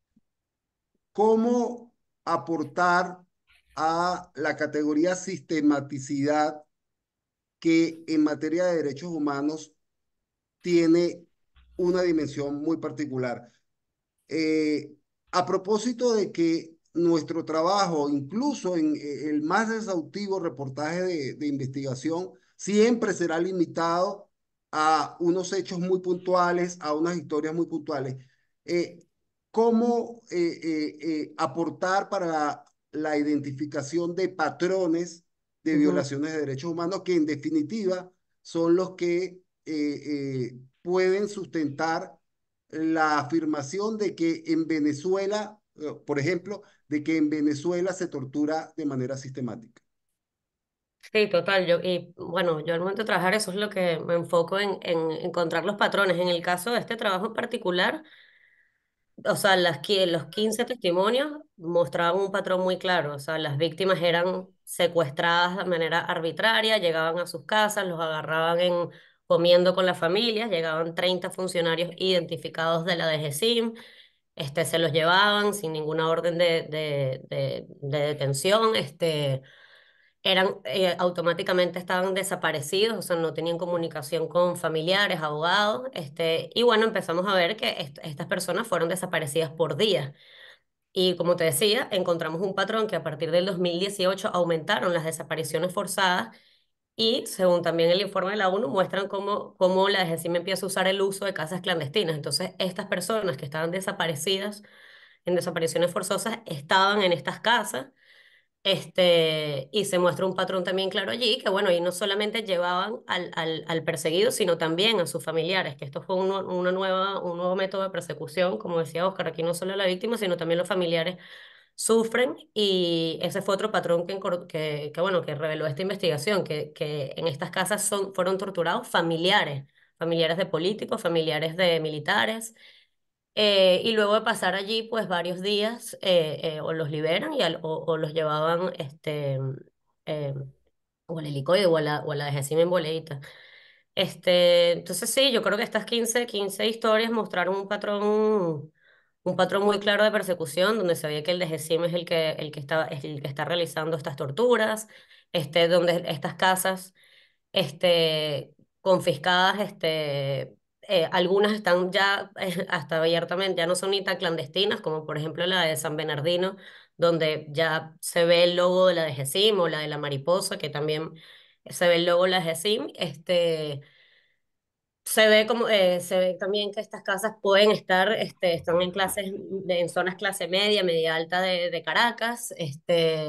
¿Cómo aportar a la categoría sistematicidad que en materia de derechos humanos tiene una dimensión muy particular? Eh, a propósito de que nuestro trabajo, incluso en eh, el más exhaustivo reportaje de, de investigación, siempre será limitado a unos hechos muy puntuales, a unas historias muy puntuales. Eh, ¿Cómo eh, eh, eh, aportar para la identificación de patrones de Ujú. violaciones de derechos humanos que en definitiva son los que eh, eh, pueden sustentar la afirmación de que en Venezuela, eh, por ejemplo, de que en Venezuela se tortura de manera sistemática? Sí, total. Yo, y bueno, yo al momento de trabajar eso es lo que me enfoco en, en encontrar los patrones. En el caso de este trabajo en particular, o sea, las, qui- los quince testimonios mostraban un patrón muy claro. O sea, las víctimas eran secuestradas de manera arbitraria, llegaban a sus casas, los agarraban en, comiendo con las familias, llegaban treinta funcionarios identificados de la D G S I M, este, se los llevaban sin ninguna orden de, de, de, de detención, este, eran, eh, automáticamente estaban desaparecidos, o sea, no tenían comunicación con familiares, abogados, este, y bueno, empezamos a ver que est- estas personas fueron desaparecidas por día. Y como te decía, encontramos un patrón que a partir del dos mil dieciocho aumentaron las desapariciones forzadas y, según también el informe de la ONU, muestran cómo, cómo la D G S I M empieza a usar el uso de casas clandestinas. Entonces, estas personas que estaban desaparecidas en desapariciones forzosas estaban en estas casas, este, y se muestra un patrón también claro allí, que bueno, y no solamente llevaban al, al, al perseguido, sino también a sus familiares, que esto fue uno- una nueva, un nuevo método de persecución, como decía Oscar, aquí no solo la víctima, sino también los familiares sufren, y ese fue otro patrón que, encor- que, que, bueno, que reveló esta investigación, que, que en estas casas son, fueron torturados familiares, familiares de políticos, familiares de militares, eh, y luego de pasar allí, pues varios días, eh, eh, o los liberan y al- o, o los llevaban este, eh, o al helicoide o a la, o a la D G S I M en boleita. Este, entonces sí, yo creo que estas quince quince historias mostraron un patrón, un patrón muy claro de persecución, donde se veía que el D G S I M es el que, el que está, es el que está realizando estas torturas, este, donde estas casas este, confiscadas, este, eh, algunas están ya eh, hasta abiertamente, ya no son ni tan clandestinas, como por ejemplo la de San Bernardino, donde ya se ve el logo de la de G E S I M o la de la mariposa, que también se ve el logo de la GESIM. Este, se ve como, eh, se ve también que estas casas pueden estar, este, están en clases, de- en zonas clase media, media alta de, de Caracas, este,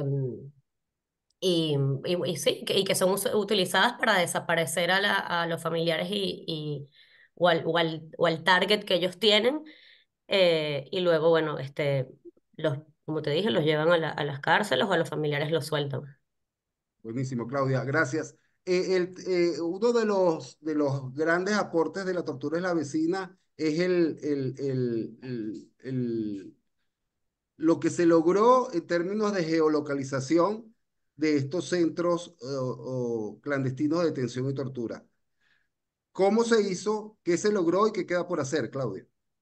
y, y, y sí, que, y que son us- utilizadas para desaparecer a, la, a los familiares y, y, o al, o al, o al target que ellos tienen, eh, y luego, bueno, este, los, como te dije, los llevan a, la- a las cárceles o a los familiares los sueltan. Buenísimo, Claudia, gracias. Eh, el, eh, uno de los, de los grandes aportes de la tortura es la vecina, es el, el, el, el, el- lo que se logró en términos de geolocalización de estos centros eh, o clandestinos de detención y tortura. ¿Cómo se hizo? ¿Qué se logró y qué queda por hacer, Claudia?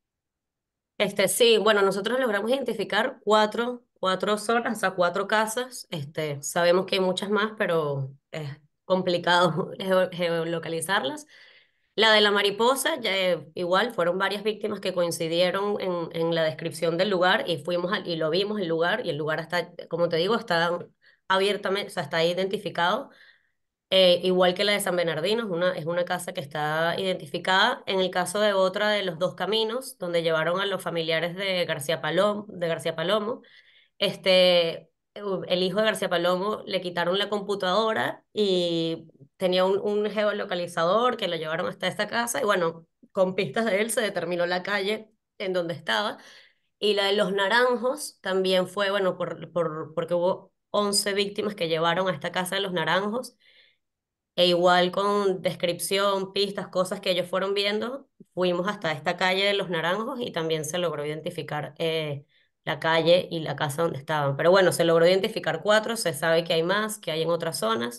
Este, sí, bueno, nosotros logramos identificar cuatro, cuatro zonas, o sea, cuatro casas. Este, sabemos que hay muchas más, pero es complicado geo- geolocalizarlas. La de la mariposa, ya, eh, igual, fueron varias víctimas que coincidieron en, en la descripción del lugar y fuimos al- y lo vimos el lugar y el lugar está, como te digo, está abiertamente, o sea, está identificado. Eh, igual que la de San Bernardino, es una, es una casa que está identificada. En el caso de otra de los dos caminos, donde llevaron a los familiares de García Palomo, de García Palomo, este, el hijo de García Palomo le quitaron la computadora y tenía un, un geolocalizador que lo llevaron hasta esta casa y bueno, con pistas de él se determinó la calle en donde estaba. Y la de los naranjos también fue, bueno, por, por, porque hubo once víctimas que llevaron a esta casa de los naranjos e igual con descripción, pistas, cosas que ellos fueron viendo, fuimos hasta esta calle de Los Naranjos y también se logró identificar eh, la calle y la casa donde estaban. Pero bueno, se logró identificar cuatro, se sabe que hay más, que hay en otras zonas,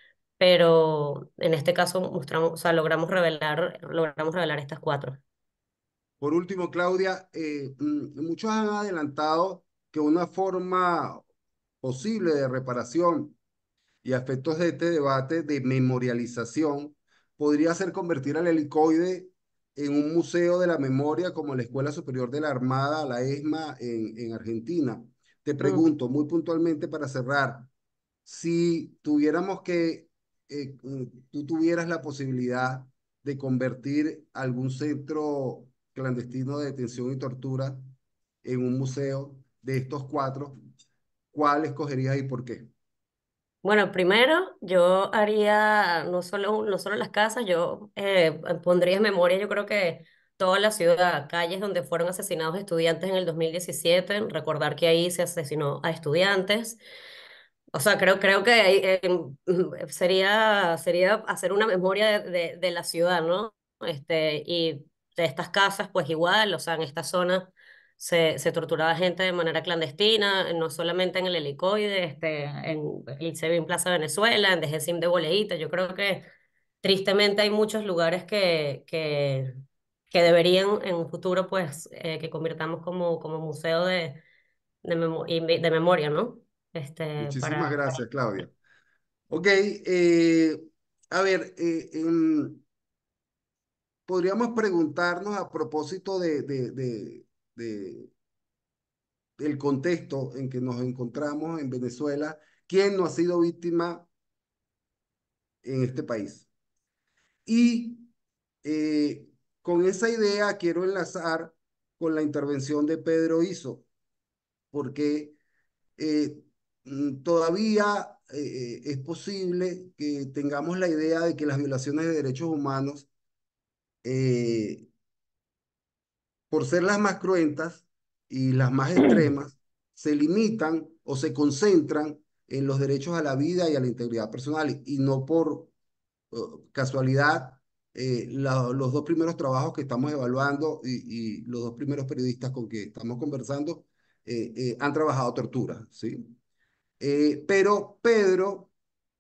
pero en este caso mostramos, o sea, logramos revelar, logramos revelar estas cuatro. Por último, Claudia, eh, mm, muchos han adelantado que una forma posible de reparación y a efectos de este debate de memorialización podría ser convertir al helicoide en un museo de la memoria como la Escuela Superior de la Armada, la ESMA, en, en Argentina. Te Mm. pregunto muy puntualmente para cerrar, si tuviéramos que, eh, mm, tú tuvieras la posibilidad de convertir algún centro clandestino de detención y tortura en un museo de estos cuatro, ¿cuál escogerías y por qué? Bueno, primero yo haría no solo, no solo las casas, yo eh, pondría en memoria, yo creo que toda la ciudad, calles donde fueron asesinados estudiantes en el dos mil diecisiete, recordar que ahí se asesinó a estudiantes. O sea, creo, creo que ahí, eh, mm, sería, sería hacer una memoria de, de, de la ciudad, ¿no? Este, y de estas casas, pues igual, o sea, en esta zona se, se torturaba gente de manera clandestina, no solamente en el Helicoide, este, en el SEBIN Plaza Venezuela, en Dejesim de Boleíta. Yo creo que tristemente hay muchos lugares que, que, que deberían en un futuro, pues, eh, que convirtamos como, como museo de, de, memo- y de memoria, ¿no? Este, Muchísimas para... gracias, Claudia. Ok, eh, a ver, eh, em, podríamos preguntarnos a propósito de, de, de, de- del contexto en que nos encontramos en Venezuela, ¿quién no ha sido víctima en este país? Y eh, con esa idea quiero enlazar con la intervención de Pedro Iso, porque eh, mm, todavía eh, es posible que tengamos la idea de que las violaciones de derechos humanos, eh, por ser las más cruentas y las más extremas, se limitan o se concentran en los derechos a la vida y a la integridad personal y no por uh, casualidad. Eh, la- los dos primeros trabajos que estamos evaluando y, y los dos primeros periodistas con que estamos conversando eh, eh, han trabajado tortura, ¿sí? Eh, pero Pedro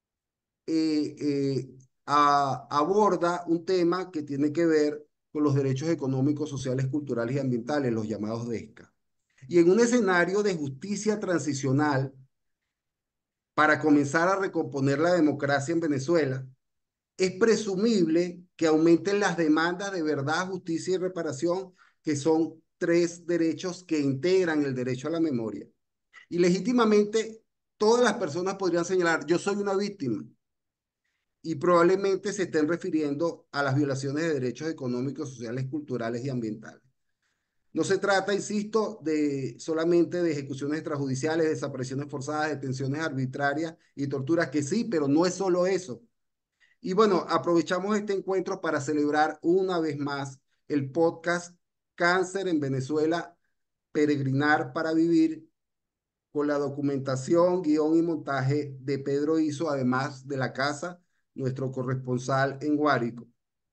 eh, eh, a- aborda un tema que tiene que ver con los derechos económicos, sociales, culturales y ambientales, los llamados DESCA. Y en un escenario de justicia transicional para comenzar a recomponer la democracia en Venezuela, es presumible que aumenten las demandas de verdad, justicia y reparación, que son tres derechos que integran el derecho a la memoria. Y legítimamente todas las personas podrían señalar, yo soy una víctima. y probablemente se estén refiriendo a las violaciones de derechos económicos, sociales, culturales y ambientales. No se trata, insisto, de solamente de ejecuciones extrajudiciales, desapariciones forzadas, detenciones arbitrarias y torturas, que sí, pero no es solo eso. Y bueno, aprovechamos este encuentro para celebrar una vez más el podcast Cáncer en Venezuela, Peregrinar para Vivir, con la documentación, guión y montaje de Pedro Iso, además de la casa, nuestro corresponsal en Guárico.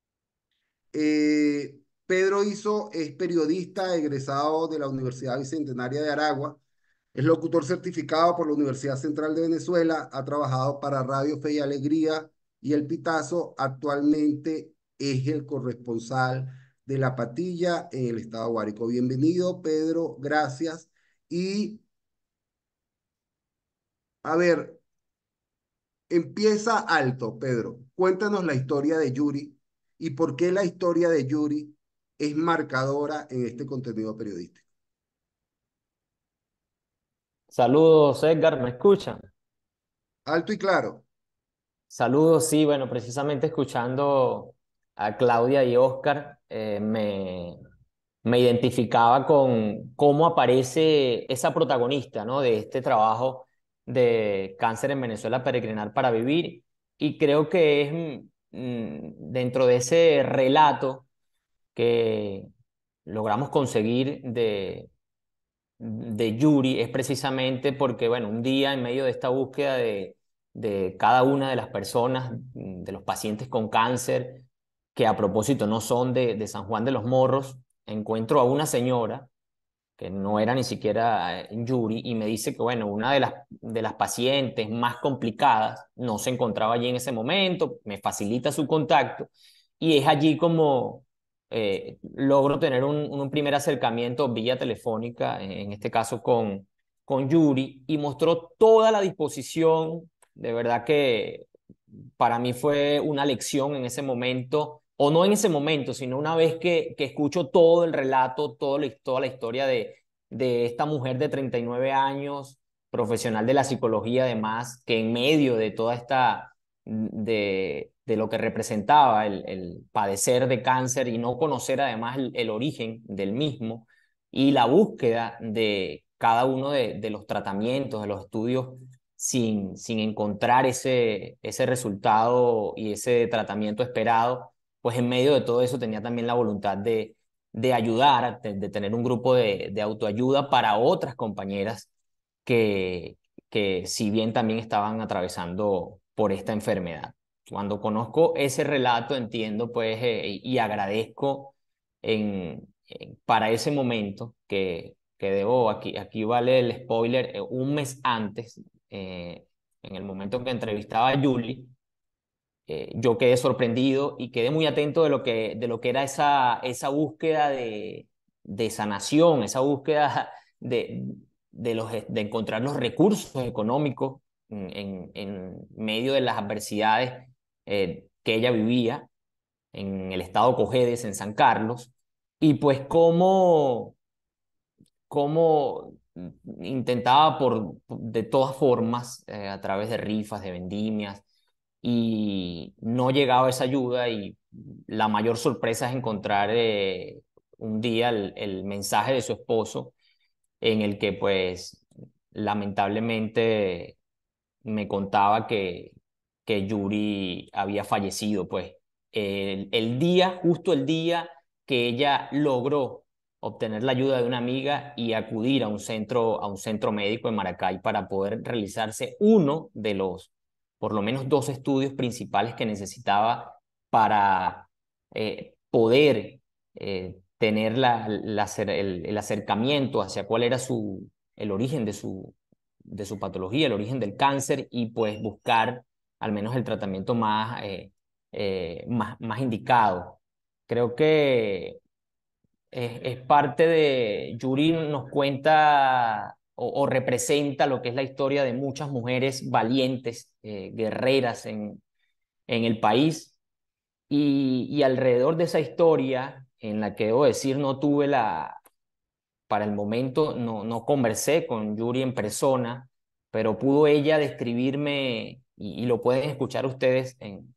Eh, Pedro Iso es periodista egresado de la Universidad Bicentenaria de Aragua, es locutor certificado por la Universidad Central de Venezuela, ha trabajado para Radio Fe y Alegría y El Pitazo, actualmente es el corresponsal de La Patilla en el estado de Guárico. Bienvenido, Pedro, gracias. Y a ver, empieza alto, Pedro. Cuéntanos la historia de Yuri y por qué la historia de Yuri es marcadora en este contenido periodístico. Saludos, Edgar, ¿me escuchan? Alto y claro. Saludos, sí, bueno, precisamente escuchando a Claudia y Oscar, eh, me, me identificaba con cómo aparece esa protagonista, ¿no? De este trabajo de Cáncer en Venezuela, Peregrinar para Vivir, y creo que es mm, dentro de ese relato que logramos conseguir de de Yuri es precisamente porque, bueno, un día en medio de esta búsqueda de, de cada una de las personas, de los pacientes con cáncer, que a propósito no son de, de San Juan de los Morros, encuentro a una señora que no era ni siquiera eh, Yuri, y me dice que, bueno, una de las, de las pacientes más complicadas no se encontraba allí en ese momento, me facilita su contacto, y es allí como eh, logro tener un, un primer acercamiento vía telefónica, en este caso con, con Yuri, y mostró toda la disposición, de verdad que para mí fue una lección en ese momento, o no en ese momento, sino una vez que, que escucho todo el relato, todo la, toda la historia de, de esta mujer de treinta y nueve años, profesional de la psicología además, que en medio de toda esta, de, de lo que representaba el, el padecer de cáncer y no conocer además el, el origen del mismo y la búsqueda de cada uno de, de los tratamientos, de los estudios sin, sin encontrar ese, ese resultado y ese tratamiento esperado, pues en medio de todo eso tenía también la voluntad de, de ayudar, de, de tener un grupo de, de autoayuda para otras compañeras que, que si bien también estaban atravesando por esta enfermedad. Cuando conozco ese relato entiendo pues eh, y agradezco en, en, para ese momento que, que debo, aquí, aquí vale el spoiler, eh, un mes antes, eh, en el momento en que entrevistaba a Julie, eh, yo quedé sorprendido y quedé muy atento de lo que, de lo que era esa, esa búsqueda de, de sanación, esa búsqueda de, de, los, de encontrar los recursos económicos en, en medio de las adversidades eh, que ella vivía en el estado Cojedes, en San Carlos, y pues cómo, cómo intentaba por, de todas formas, eh, a través de rifas, de vendimias, y no llegaba esa ayuda y la mayor sorpresa es encontrar eh, un día el, el mensaje de su esposo en el que pues lamentablemente me contaba que, que Yuri había fallecido, pues el, el día, justo el día que ella logró obtener la ayuda de una amiga y acudir a un centro, a un centro médico en Maracay para poder realizarse uno de los, por lo menos dos estudios principales que necesitaba para eh, poder eh, tener la, la, el, el acercamiento hacia cuál era su, el origen de su, de su patología, el origen del cáncer y pues buscar al menos el tratamiento más, eh, eh, más, más indicado. Creo que es, es parte de, Yuri nos cuenta o, o representa lo que es la historia de muchas mujeres valientes, eh, guerreras en, en el país y, y alrededor de esa historia en la que debo decir no tuve la, para el momento no, no conversé con Yuri en persona, pero pudo ella describirme, y, y lo pueden escuchar ustedes en,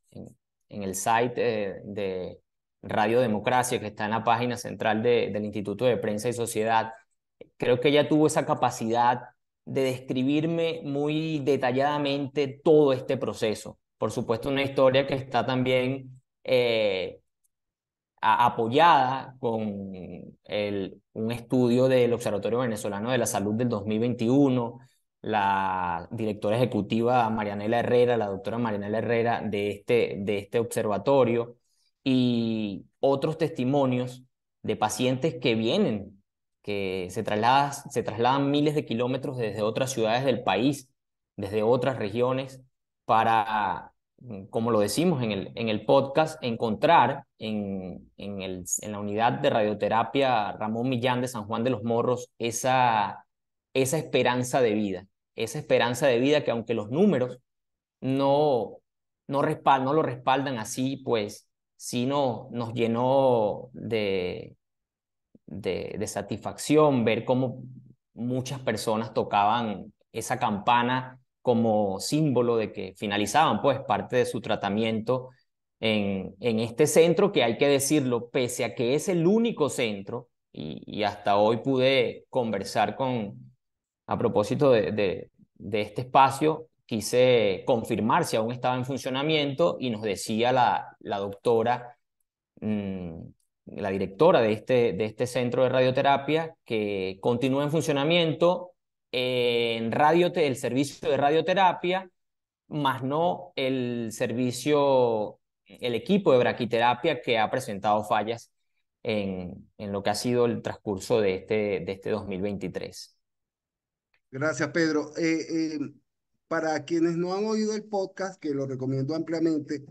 en, en el site eh, de Radio Democracia, que está en la página central de, del Instituto de Prensa y Sociedad. Creo que ella tuvo esa capacidad de describirme muy detalladamente todo este proceso. Por supuesto, una historia que está también eh, a, apoyada con el, un estudio del Observatorio Venezolano de la Salud del dos mil veintiuno, la directora ejecutiva Marianela Herrera, la doctora Marianela Herrera de este, de este observatorio, y otros testimonios de pacientes que vienen, que se trasladan, se trasladan miles de kilómetros desde otras ciudades del país, desde otras regiones, para, como lo decimos en el, en el podcast, encontrar en, en, el, en la unidad de radioterapia Ramón Millán de San Juan de los Morros esa, esa esperanza de vida, esa esperanza de vida que, aunque los números no, no, respal, no lo respaldan así, pues sí no, nos llenó de, de, de satisfacción ver cómo muchas personas tocaban esa campana como símbolo de que finalizaban pues parte de su tratamiento en, en este centro, que hay que decirlo, pese a que es el único centro, y, y hasta hoy pude conversar con, a propósito de, de, de este espacio, quise confirmar si aún estaba en funcionamiento, y nos decía la, la doctora, mmm, la directora de este, de este centro de radioterapia, que continúa en funcionamiento en radio, el servicio de radioterapia, más no el servicio, el equipo de braquiterapia, que ha presentado fallas en, en lo que ha sido el transcurso de este, de este dos mil veintitrés. Gracias, Pedro. Eh, eh, para quienes no han oído el podcast, que lo recomiendo ampliamente,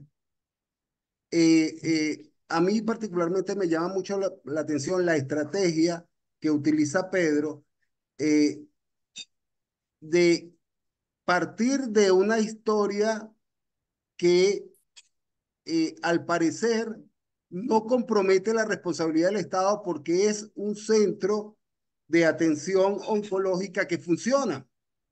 eh, eh, a mí particularmente me llama mucho la, la atención la estrategia que utiliza Pedro, eh, de partir de una historia que eh, al parecer no compromete la responsabilidad del Estado, porque es un centro de atención oncológica que funciona.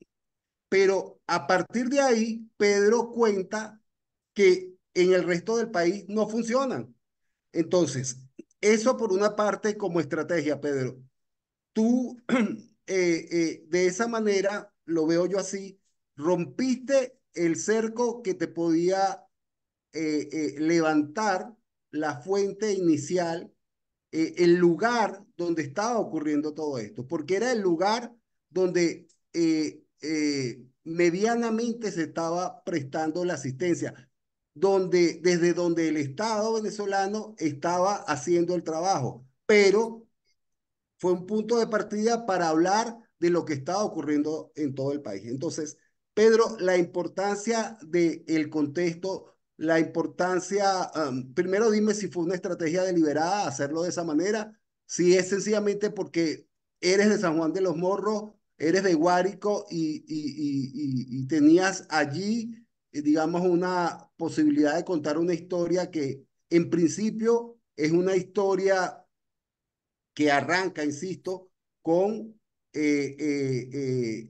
Pero a partir de ahí, Pedro cuenta que en el resto del país no funcionan. Entonces, eso por una parte como estrategia, Pedro. Tú, eh, eh, de esa manera, lo veo yo así, rompiste el cerco que te podía eh, eh, levantar la fuente inicial, eh, el lugar donde estaba ocurriendo todo esto, porque era el lugar donde eh, eh, medianamente se estaba prestando la asistencia, donde, desde donde el Estado venezolano estaba haciendo el trabajo, pero fue un punto de partida para hablar de lo que estaba ocurriendo en todo el país. Entonces, Pedro, la importancia del contexto, la importancia, um, primero dime si fue una estrategia deliberada hacerlo de esa manera, si es sencillamente porque eres de San Juan de los Morros, eres de Guárico y, y, y, y, y tenías allí, eh, digamos, una posibilidad de contar una historia que en principio es una historia que arranca, insisto, con eh, eh, eh,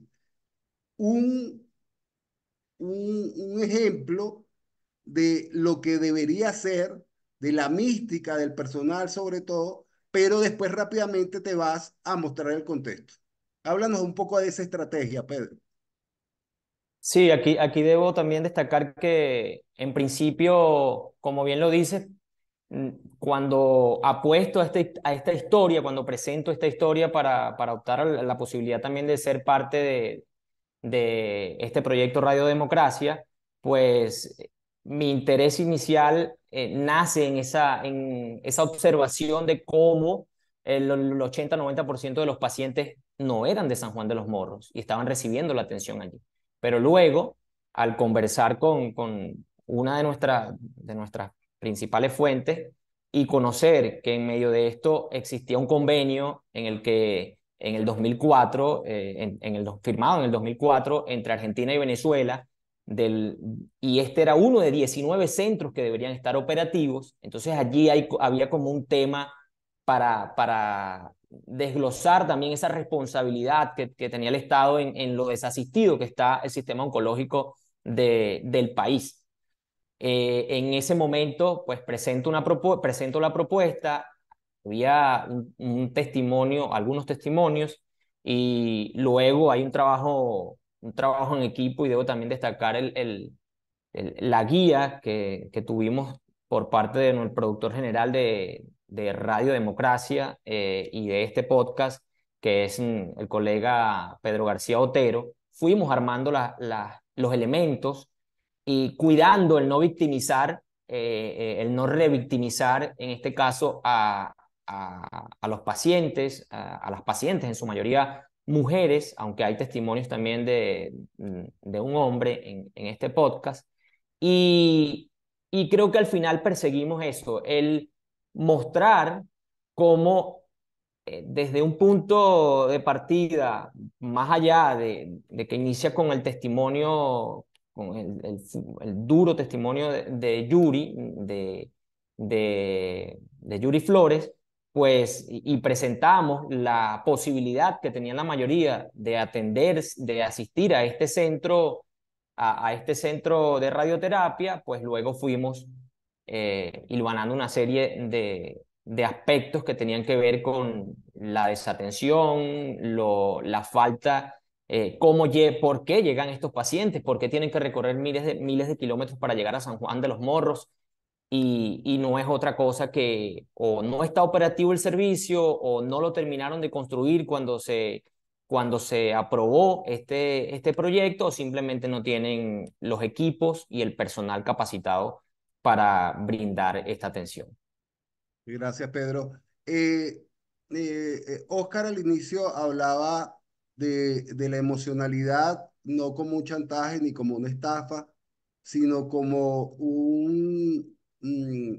un, un, un ejemplo de lo que debería ser, de la mística del personal sobre todo, pero después rápidamente te vas a mostrar el contexto. Háblanos un poco de esa estrategia, Pedro. Sí, aquí, aquí debo también destacar que, en principio, como bien lo dices, mm, cuando apuesto a, este, a esta historia, cuando presento esta historia para, para optar a la, la posibilidad también de ser parte de, de este proyecto Radio Democracia, pues mi interés inicial eh, nace en esa, en esa observación de cómo el, el ochenta noventa por ciento de los pacientes no eran de San Juan de los Morros y estaban recibiendo la atención allí. Pero luego, al conversar con, con una de, nuestra, de nuestras principales fuentes y conocer que en medio de esto existía un convenio en el que en el dos mil cuatro, eh, en, en el, firmado en el dos mil cuatro entre Argentina y Venezuela, del, y este era uno de diecinueve centros que deberían estar operativos. Entonces allí hay, había como un tema para, para desglosar también esa responsabilidad que, que tenía el Estado en, en lo desasistido que está el sistema oncológico de, del país. Eh, en ese momento, pues presento, una propu presento la propuesta, había un, un testimonio, algunos testimonios, y luego hay un trabajo, un trabajo en equipo, y debo también destacar el, el, el- la guía que, que tuvimos por parte de nuestro productor general de, de Radio Democracia eh, y de este podcast, que es mm, el colega Pedro García Otero. Fuimos armando la, la, los elementos y cuidando el no victimizar, eh, eh, el no revictimizar, en este caso, a, a, a los pacientes, a, a las pacientes, en su mayoría mujeres, aunque hay testimonios también de, de un hombre en, en este podcast. Y, y creo que al final perseguimos eso, el mostrar cómo eh, desde un punto de partida, más allá de, de que inicia con el testimonio, con el, el, el duro testimonio de, de Yuri, de, de, de Yuri Flores, pues, y, y presentamos la posibilidad que tenían la mayoría de atender, de asistir a este centro, a, a este centro de radioterapia, pues luego fuimos eh, hilvanando una serie de, de aspectos que tenían que ver con la desatención, lo, la falta, eh, cómo, por qué llegan estos pacientes, por qué tienen que recorrer miles de, miles de kilómetros para llegar a San Juan de los Morros, y, y no es otra cosa que o no está operativo el servicio o no lo terminaron de construir cuando se, cuando se aprobó este, este proyecto, o simplemente no tienen los equipos y el personal capacitado para brindar esta atención. Gracias, Pedro. Eh, eh, eh, Oscar al inicio hablaba de, de la emocionalidad, no como un chantaje ni como una estafa, sino como un mm,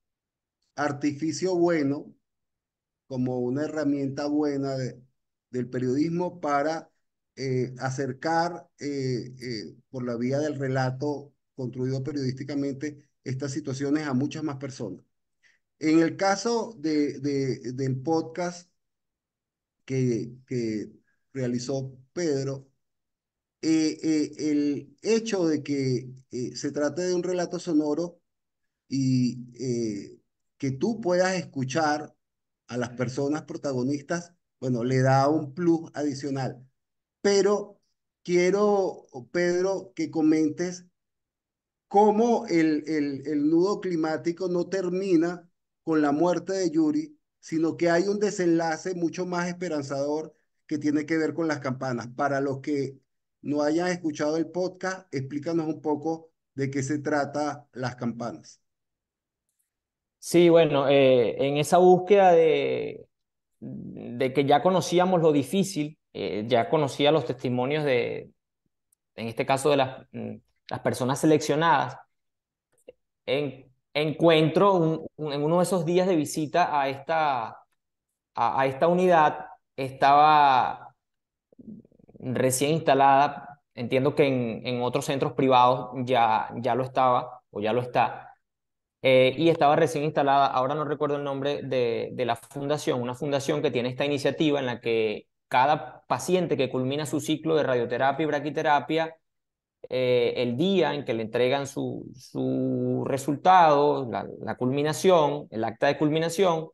artificio bueno, como una herramienta buena de- del periodismo para eh, acercar eh, eh, por la vía del relato construido periodísticamente estas situaciones a muchas más personas. En el caso de, de- del podcast que, que realizó Pedro, eh, eh, el hecho de que eh, se trate de un relato sonoro y eh, que tú puedas escuchar a las personas protagonistas, bueno, le da un plus adicional. Pero quiero, Pedro, que comentes cómo el, el, el nudo climático no termina con la muerte de Yuri, sino que hay un desenlace mucho más esperanzador que tiene que ver con las campanas. Para los que no hayan escuchado el podcast, explícanos un poco de qué se trata las campanas. Sí, bueno, eh, en esa búsqueda de, de que ya conocíamos lo difícil, eh, ya conocía los testimonios de, en este caso de las, mm, las personas seleccionadas, en, encuentro un- un- en uno de esos días de visita a esta, a, a esta unidad, estaba recién instalada, entiendo que en, en otros centros privados ya, ya lo estaba o ya lo está, eh, y estaba recién instalada, ahora no recuerdo el nombre de, de la fundación, una fundación que tiene esta iniciativa en la que cada paciente que culmina su ciclo de radioterapia y braquiterapia, eh, el día en que le entregan su, su resultado, la, la culminación, el acta de culminación,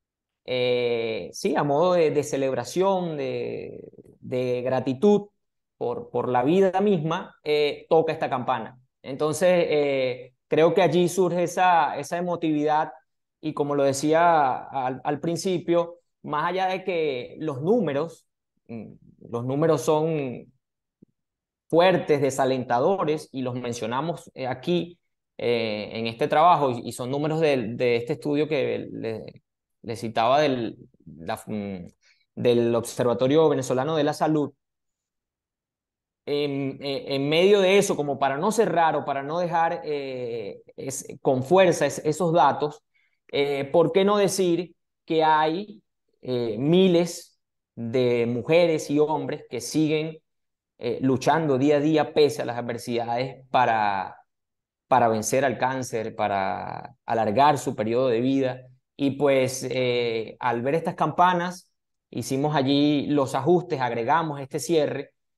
eh, sí, a modo de, de celebración, de, de gratitud por, por la vida misma, eh, toca esta campana. Entonces, eh, creo que allí surge esa, esa emotividad, y como lo decía al, al principio, más allá de que los números, mm, los números son fuertes, desalentadores, y los mencionamos eh, aquí eh, en este trabajo, y, y son números de, de este estudio que le, le citaba del, la, mm, del Observatorio Venezolano de la Salud. En, en, en medio de eso, como para no cerrar o para no dejar eh, es, con fuerza es, esos datos, eh, ¿por qué no decir que hay eh, miles de mujeres y hombres que siguen eh, luchando día a día pese a las adversidades para, para vencer al cáncer, para alargar su periodo de vida? Y pues eh, al ver estas campanas, hicimos allí los ajustes, agregamos este cierre,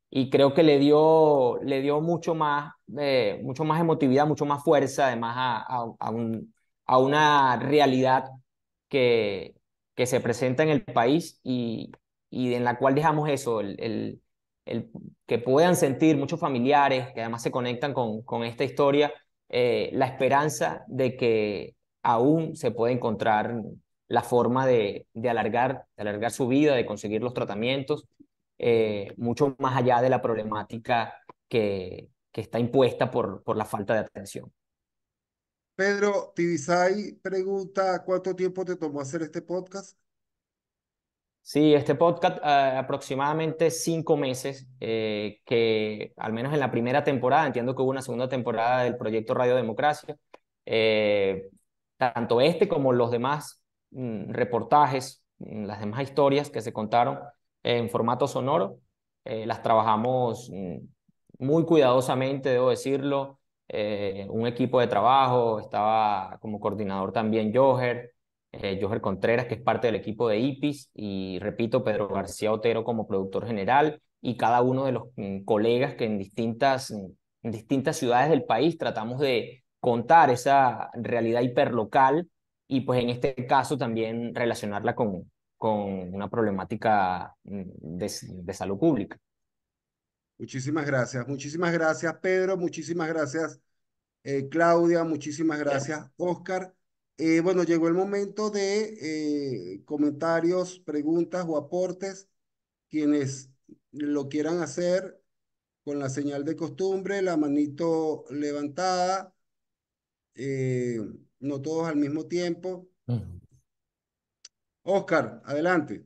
y creo que le dio, le dio mucho más, eh, mucho más emotividad, mucho más fuerza, además a, a, a un- a una realidad que, que se presenta en el país y, y en la cual dejamos eso, el, el, el que puedan sentir muchos familiares que además se conectan con, con esta historia, eh, la esperanza de que aún se puede encontrar la forma de, de alargar, de alargar su vida, de conseguir los tratamientos, eh, mucho más allá de la problemática que, que está impuesta por, por la falta de atención. Pedro Tibisay pregunta, ¿cuánto tiempo te tomó hacer este podcast? Sí, este podcast eh, aproximadamente cinco meses, eh, que al menos en la primera temporada, entiendo que hubo una segunda temporada del proyecto Radio Democracia, eh, tanto este como los demás mm, reportajes, mm, las demás historias que se contaron en formato sonoro, eh, las trabajamos mm, muy cuidadosamente, debo decirlo, eh, un equipo de trabajo, estaba como coordinador también Joher, eh, Joher Contreras, que es parte del equipo de I P I S, y repito, Pedro García Otero como productor general, y cada uno de los mm, colegas que en distintas, mm, en distintas ciudades del país tratamos de contar esa realidad hiperlocal y pues en este caso también relacionarla con, con una problemática mm, de, de salud pública. Muchísimas gracias, muchísimas gracias, Pedro, muchísimas gracias, eh, Claudia, muchísimas gracias, Oscar. Eh, bueno, llegó el momento de eh, comentarios, preguntas o aportes. Quienes lo quieran hacer con la señal de costumbre, la manito levantada, eh, no todos al mismo tiempo. Mm. Oscar, adelante.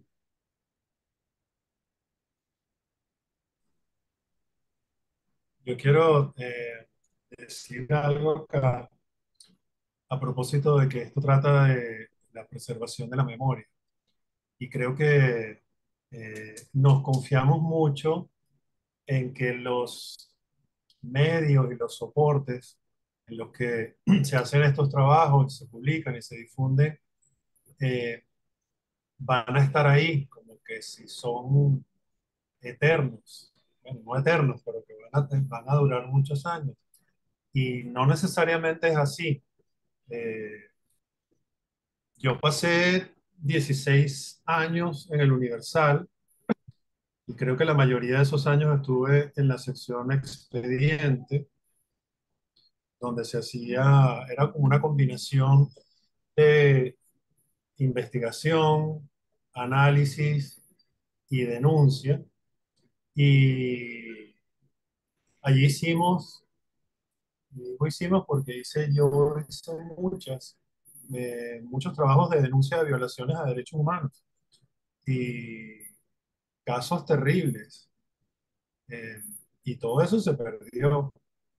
Yo quiero eh, decir algo acá a propósito de que esto trata de la preservación de la memoria. Y creo que eh, nos confiamos mucho en que los medios y los soportes en los que se hacen estos trabajos, se publican y se difunden, eh, van a estar ahí, como que si son eternos. Bueno, no eternos, pero que van a, van a durar muchos años. Y no necesariamente es así. Eh, yo pasé dieciséis años en el Universal y creo que la mayoría de esos años estuve en la sección expediente, donde se hacía, era como una combinación de investigación, análisis y denuncia. Y allí hicimos, y digo hicimos porque hice yo hice muchas, eh, muchos trabajos de denuncia de violaciones a derechos humanos y casos terribles. eh, y todo eso se perdió.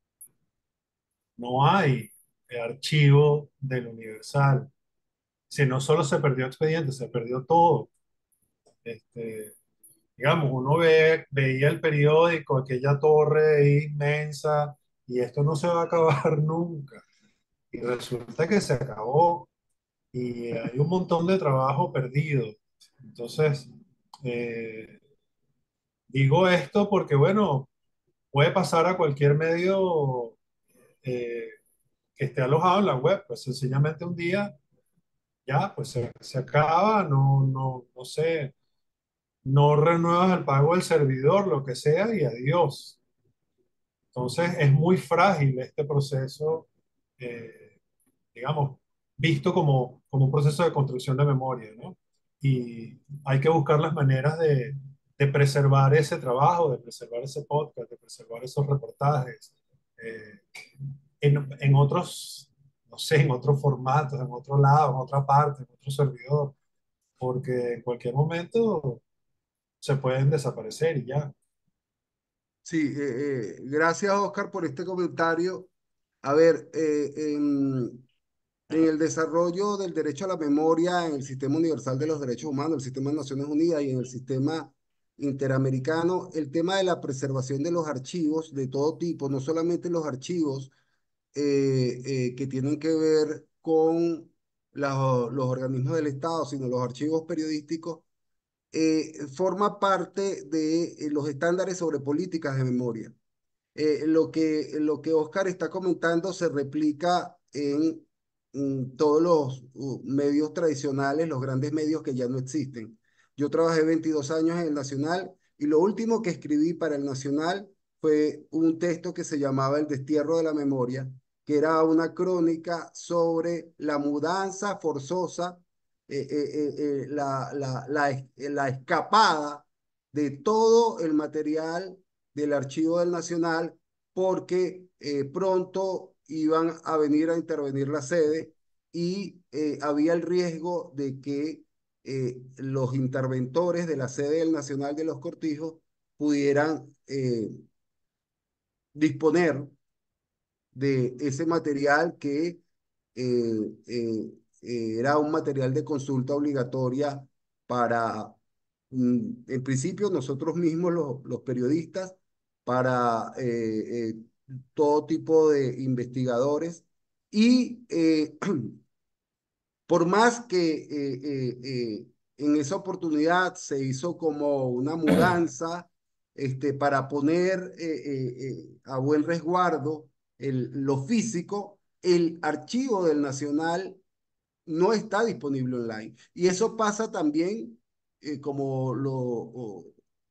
No hay eh, archivo del Universal. Si no solo se perdió expediente, se perdió todo. Este, digamos, uno ve, veía el periódico, aquella torre inmensa, y esto no se va a acabar nunca. Y resulta que se acabó y hay un montón de trabajo perdido. Entonces, eh, digo esto porque, bueno, puede pasar a cualquier medio eh, que esté alojado en la web, pues sencillamente un día ya, pues se, se acaba, no, no, no sé, no renuevas el pago del servidor, lo que sea, y adiós. Entonces es muy frágil este proceso, eh, digamos, visto como, como un proceso de construcción de memoria, ¿no? Y hay que buscar las maneras de, de preservar ese trabajo, de preservar ese podcast, de preservar esos reportajes, eh, en, en otros, no sé, en otros formatos, en otro lado, en otra parte, en otro servidor, porque en cualquier momento se pueden desaparecer y ya. Sí, eh, eh, gracias, Oscar, por este comentario. A ver, eh, en, en el desarrollo del derecho a la memoria, en el Sistema Universal de los Derechos Humanos, el Sistema de Naciones Unidas y en el sistema interamericano, el tema de la preservación de los archivos de todo tipo, no solamente los archivos eh, eh, que tienen que ver con la- los organismos del Estado, sino los archivos periodísticos, eh, forma parte de eh, los estándares sobre políticas de memoria. Eh, lo que, lo que Oscar está comentando se replica en, mm, todos los uh, medios tradicionales, los grandes medios que ya no existen. Yo trabajé veintidós años en el Nacional y lo último que escribí para el Nacional fue un texto que se llamaba El destierro de la memoria, que era una crónica sobre la mudanza forzosa, eh, eh, eh, eh, la, la, la, es- la escapada de todo el material del Archivo del Nacional porque eh, pronto iban a venir a intervenir la sede y eh, había el riesgo de que eh, los interventores de la sede del Nacional de los Cortijos pudieran eh, disponer de ese material que eh, eh, eh, era un material de consulta obligatoria para, mm, en principio, nosotros mismos, los, los periodistas, para eh, eh, todo tipo de investigadores. Y eh, por más que eh, eh, eh, en esa oportunidad se hizo como una mudanza este, para poner eh, eh, eh, a buen resguardo el, lo físico, el archivo del Nacional no está disponible online. Y eso pasa también, eh, como lo, o-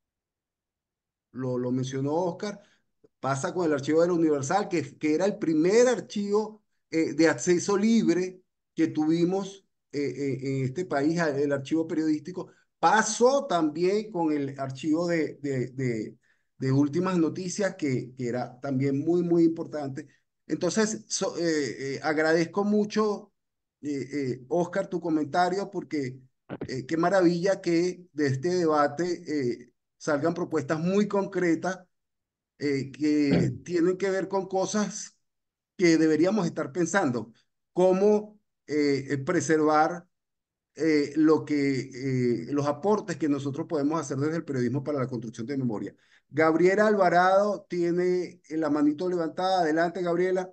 lo, lo mencionó Oscar, pasa con el archivo de la Universal, que, que era el primer archivo eh, de acceso libre que tuvimos eh, eh, en este país, el archivo periodístico. Pasó también con el archivo de, de, de, de últimas noticias, que, que era también muy, muy importante. Entonces, so, eh, eh, agradezco mucho, eh, eh, Oscar, tu comentario, porque eh, qué maravilla que de este debate eh, salgan propuestas muy concretas eh, que tienen que ver con cosas que deberíamos estar pensando, cómo eh, eh, preservar eh, lo que, eh, los aportes que nosotros podemos hacer desde el periodismo para la construcción de memoria. Gabriela Alvarado tiene la manito levantada. Adelante, Gabriela.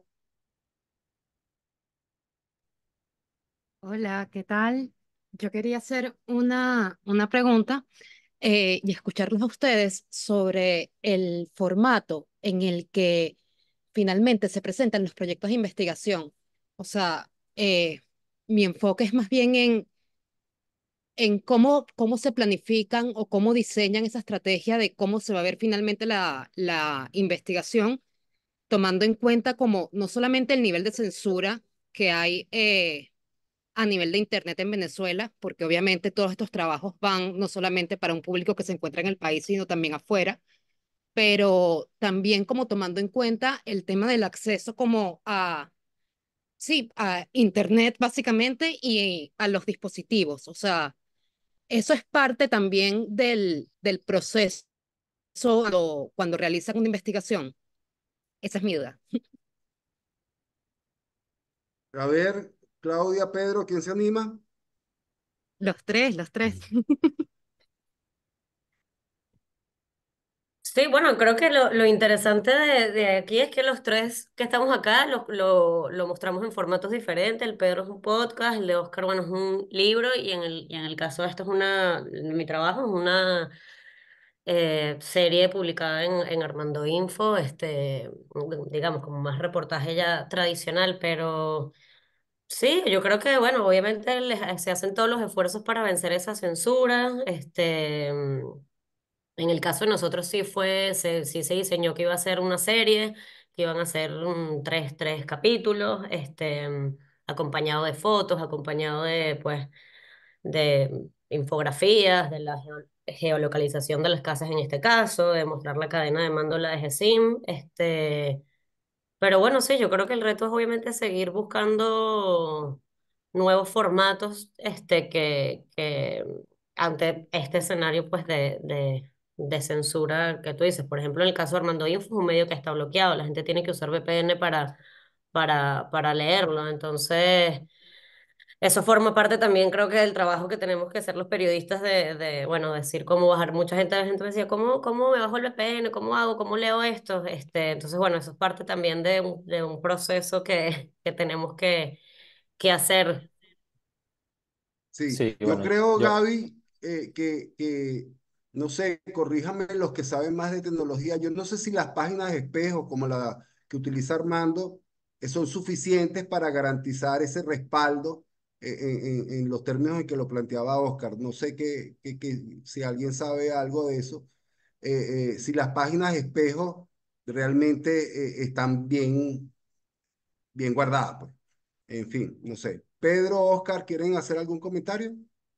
Hola, ¿qué tal? Yo quería hacer una, una pregunta eh, y escucharlos a ustedes sobre el formato en el que finalmente se presentan los proyectos de investigación. O sea, eh, mi enfoque es más bien en, en cómo, cómo se planifican o cómo diseñan esa estrategia de cómo se va a ver finalmente la, la investigación, tomando en cuenta como no solamente el nivel de censura que hay. Eh, a nivel de Internet en Venezuela, porque obviamente todos estos trabajos van no solamente para un público que se encuentra en el país, sino también afuera, pero también como tomando en cuenta el tema del acceso como a, sí, a Internet básicamente y a los dispositivos. O sea, eso es parte también del, del proceso cuando, cuando realizan una investigación. Esa es mi duda. A ver, Claudia, Pedro, ¿quién se anima? Los tres, los tres. Sí, bueno, creo que lo, lo interesante de, de aquí es que los tres que estamos acá lo, lo, lo mostramos en formatos diferentes. El Pedro es un podcast, el de Oscar, bueno, es un libro y en el, y en el caso de esto es una, mi trabajo es una eh, serie publicada en, en Armando Info, este, digamos, como más reportaje ya tradicional, pero sí, yo creo que, bueno, obviamente les- se hacen todos los esfuerzos para vencer esa censura, este... En el caso de nosotros sí fue, se, sí se diseñó que iba a ser una serie, que iban a ser mm, tres, tres capítulos, este, mm, acompañado de fotos, acompañado de, pues, de infografías, de la geo- geolocalización de las casas en este caso, de mostrar la cadena de mando de la D G S I M, este, pero bueno, sí, yo creo que el reto es obviamente seguir buscando nuevos formatos, este, que, que ante este escenario, pues, de, de, de censura que tú dices. Por ejemplo, en el caso de Armando Info, es un medio que está bloqueado. La gente tiene que usar V P N para, para, para leerlo. Entonces, eso forma parte también, creo que del trabajo que tenemos que hacer los periodistas de, de bueno, decir cómo bajar. Mucha gente, la gente me decía, ¿cómo, cómo me bajo el V P N? ¿Cómo hago? ¿Cómo leo esto? Este, entonces, bueno, eso es parte también de un, de un proceso que, que tenemos que, que hacer. Sí, Sí, yo bueno, creo, yo, Gaby, eh, que, que, no sé, corríjame los que saben más de tecnología. Yo no sé si las páginas de espejo como la que utiliza Armando eh, son suficientes para garantizar ese respaldo eh, en, en- en los términos en que lo planteaba Oscar. No sé que, que, que si alguien sabe algo de eso, eh, eh, si las páginas de espejo realmente eh, están bien, bien guardadas, pues. En fin, no sé. Pedro, Oscar, ¿quieren hacer algún comentario?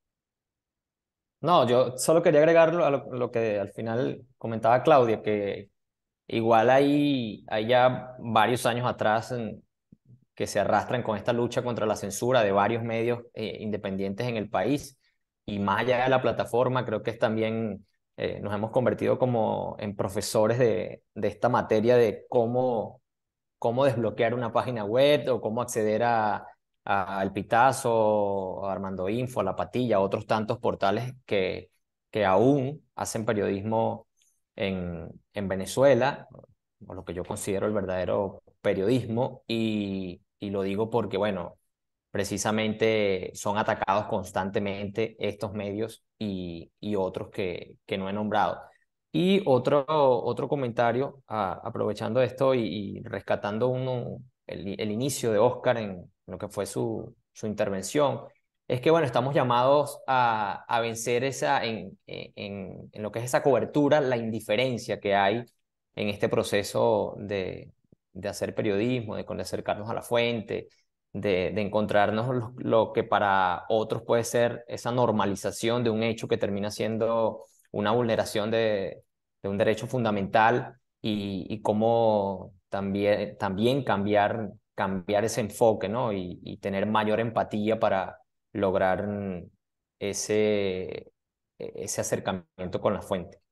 No, yo solo quería agregar lo- a lo, lo que al final comentaba Claudia, que igual hay, hay ya varios años atrás en- que se arrastran con esta lucha contra la censura de varios medios eh, independientes en el país. Y más allá de la plataforma, creo que es también eh, nos hemos convertido como en profesores de, de esta materia de cómo cómo desbloquear una página web o cómo acceder a, a El Pitazo, a Armando Info, a La Patilla, a otros tantos portales que, que aún hacen periodismo en, en Venezuela, o lo que yo considero el verdadero periodismo, y, y lo digo porque, bueno, precisamente son atacados constantemente estos medios y, y otros que, que no he nombrado. Y otro, otro comentario, ah, aprovechando esto y, y rescatando uno, el, el inicio de Oscar en lo que fue su, su intervención, es que bueno, estamos llamados a, a vencer esa, en, en, en lo que es esa cobertura, la indiferencia que hay en este proceso de, de hacer periodismo, de, de acercarnos a la fuente, de, de encontrarnos lo, lo que para otros puede ser esa normalización de un hecho que termina siendo una vulneración de, de un derecho fundamental y, y cómo también, también cambiar, cambiar ese enfoque, ¿no? Y, y tener mayor empatía para lograr mm, ese, ese acercamiento con la fuente.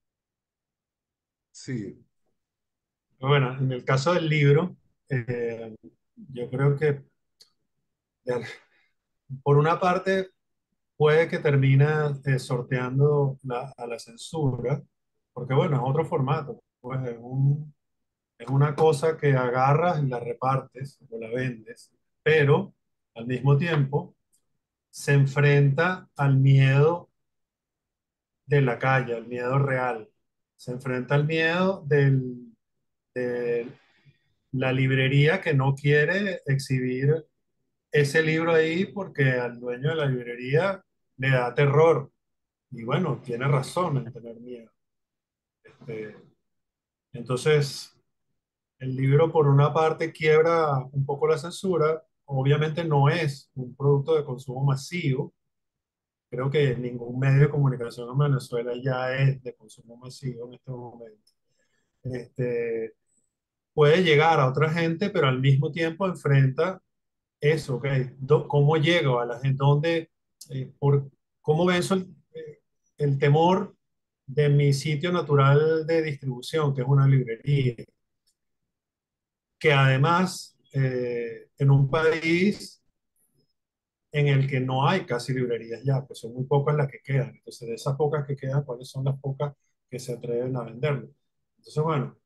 Sí, Bueno, en el caso del libro, eh, yo creo que eh, por una parte puede que termina eh, sorteando la- a la censura, porque bueno, es otro formato, pues es un, es una cosa que agarras y la repartes o la vendes, pero al mismo tiempo se enfrenta al miedo de la calle, al miedo real, se enfrenta al miedo del, de la librería que no quiere exhibir ese libro ahí porque al dueño de la librería le da terror. Y bueno, tiene razón en tener miedo. Este, entonces, el libro por una parte quiebra un poco la censura. Obviamente no es un producto de consumo masivo. Creo que ningún medio de comunicación en Venezuela ya es de consumo masivo en este momento. Este, puede llegar a otra gente, pero al mismo tiempo enfrenta eso, ¿ok? Do- ¿Cómo llego a la gente? ¿Dónde, eh, por, cómo venzo el, eh, el temor de mi sitio natural de distribución, que es una librería? Que además, eh, en un país en el que no hay casi librerías ya, pues son muy pocas las que quedan. Entonces, de esas pocas que quedan, ¿cuáles son las pocas que se atreven a venderlo? Entonces, bueno,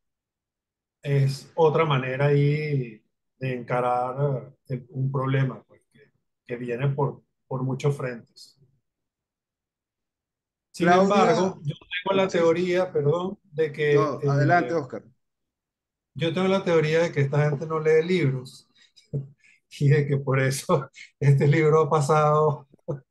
es otra manera ahí de encarar eh, el- un problema, pues, que, que viene por, por muchos frentes. Sin Claudia, embargo, yo tengo la sí, teoría, perdón, de que no, adelante, eh, Oscar. yo tengo la teoría de que esta gente no lee libros y de que por eso este libro ha pasado,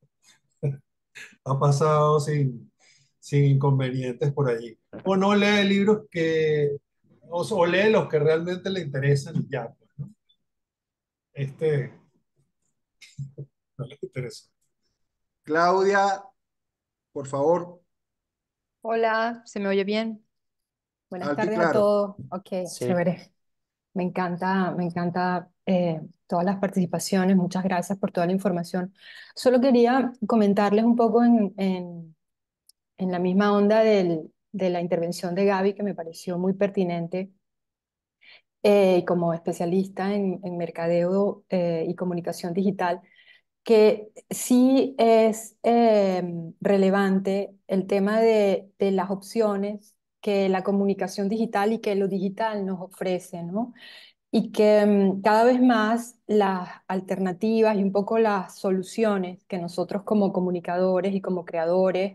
ha pasado sin, sin inconvenientes por allí. O no lee libros que, o, o lee los que realmente le interesan y ya, pues, ¿no? Este no le interesa. Claudia, por favor, Hola, ¿se me oye bien? Buenas alto y tardes a claro. todos. Ok, Sí. chévere. Me encanta, me encanta eh, todas las participaciones. Muchas gracias por toda la información. Solo quería comentarles un poco en, en- en la misma onda del- de la intervención de Gaby, que me pareció muy pertinente eh, como especialista en, en mercadeo eh, y comunicación digital, que sí es eh, relevante el tema de, de las opciones que la comunicación digital y que lo digital nos ofrece, ¿no? y que mm, cada vez más las alternativas y un poco las soluciones que nosotros como comunicadores y como creadores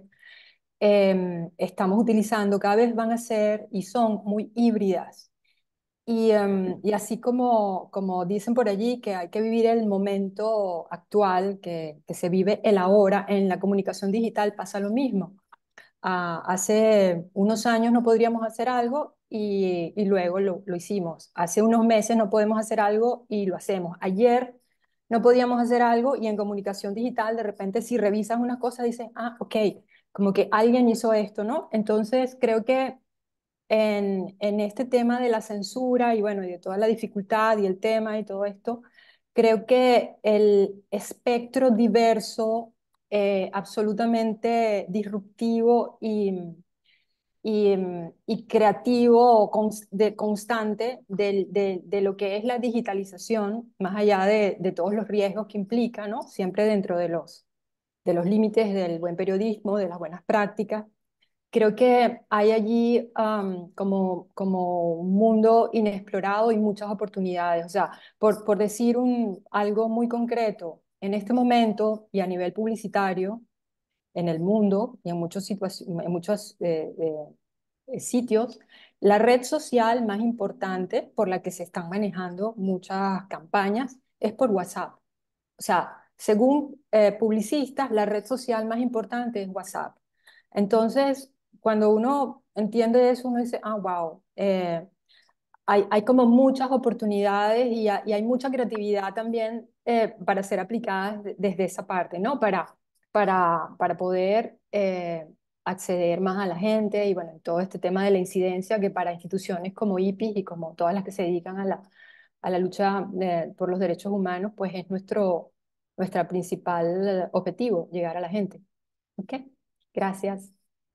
em, estamos utilizando cada vez van a ser y son muy híbridas. Y, em, y así como, como dicen por allí que hay que vivir el momento actual, que, que se vive el ahora, en la comunicación digital pasa lo mismo. Ah, hace unos años no podríamos hacer algo y, y luego lo, lo hicimos. Hace unos meses no podemos hacer algo y lo hacemos. Ayer no podíamos hacer algo y en comunicación digital de repente si revisas una cosa dices, ah, ok, como que alguien hizo esto, ¿no? Entonces creo que en, en este tema de la censura y bueno, y de toda la dificultad y el tema y todo esto, creo que el espectro diverso, eh, absolutamente disruptivo y, y, y creativo cons- de, constante del- de, de lo que es la digitalización, más allá de, de todos los riesgos que implica, ¿no? Siempre dentro de los, de los límites del buen periodismo, de las buenas prácticas. Creo que hay allí um, como, como un mundo inexplorado y muchas oportunidades. O sea, por, por decir un, algo muy concreto, en este momento y a nivel publicitario, en el mundo y en muchos, en muchos eh, eh, sitios, la red social más importante por la que se están manejando muchas campañas es por WhatsApp. O sea, según eh, publicistas, la red social más importante es WhatsApp. Entonces, cuando uno entiende eso, uno dice, ah, wow, eh, hay, hay como muchas oportunidades y, ha- y hay mucha creatividad también eh, para ser aplicadas de- desde esa parte, ¿no? Para, para, para poder eh, acceder más a la gente y bueno, todo este tema de la incidencia que para instituciones como I P I S y como todas las que se dedican a la, a la lucha eh, por los derechos humanos, pues es nuestro, nuestra principal eh, objetivo, llegar a la gente. ¿Ok? Gracias.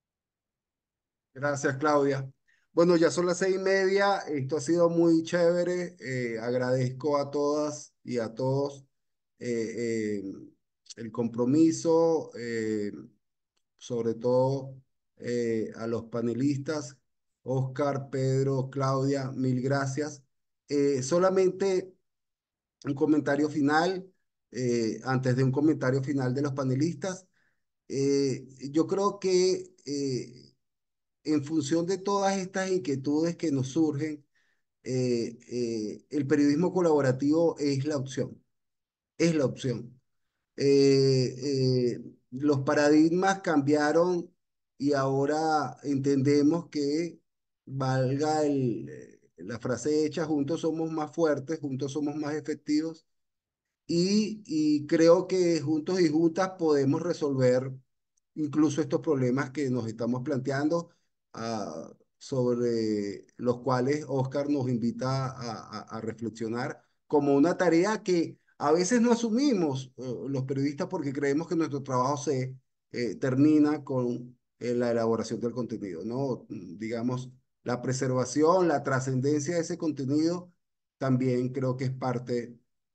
Gracias, Claudia. Bueno, ya son las seis y media. Esto ha sido muy chévere. Eh, agradezco a todas y a todos eh, eh, el compromiso, eh, sobre todo eh, a los panelistas, Oscar, Pedro, Claudia, mil gracias. Eh, solamente un comentario final, eh, antes de un comentario final de los panelistas. Eh, yo creo que eh, en función de todas estas inquietudes que nos surgen, eh, eh, el periodismo colaborativo es la opción, es la opción. Eh, eh, los paradigmas cambiaron y ahora entendemos que valga el, eh, la frase hecha, juntos somos más fuertes, juntos somos más efectivos y, y creo que juntos y juntas podemos resolver incluso estos problemas que nos estamos planteando, ah, sobre los cuales Oscar nos invita a, a- a reflexionar como una tarea que a veces no asumimos eh, los periodistas porque creemos que nuestro trabajo se eh, termina con eh, la elaboración del contenido, ¿no? Digamos, la preservación, la trascendencia de ese contenido también creo que es parte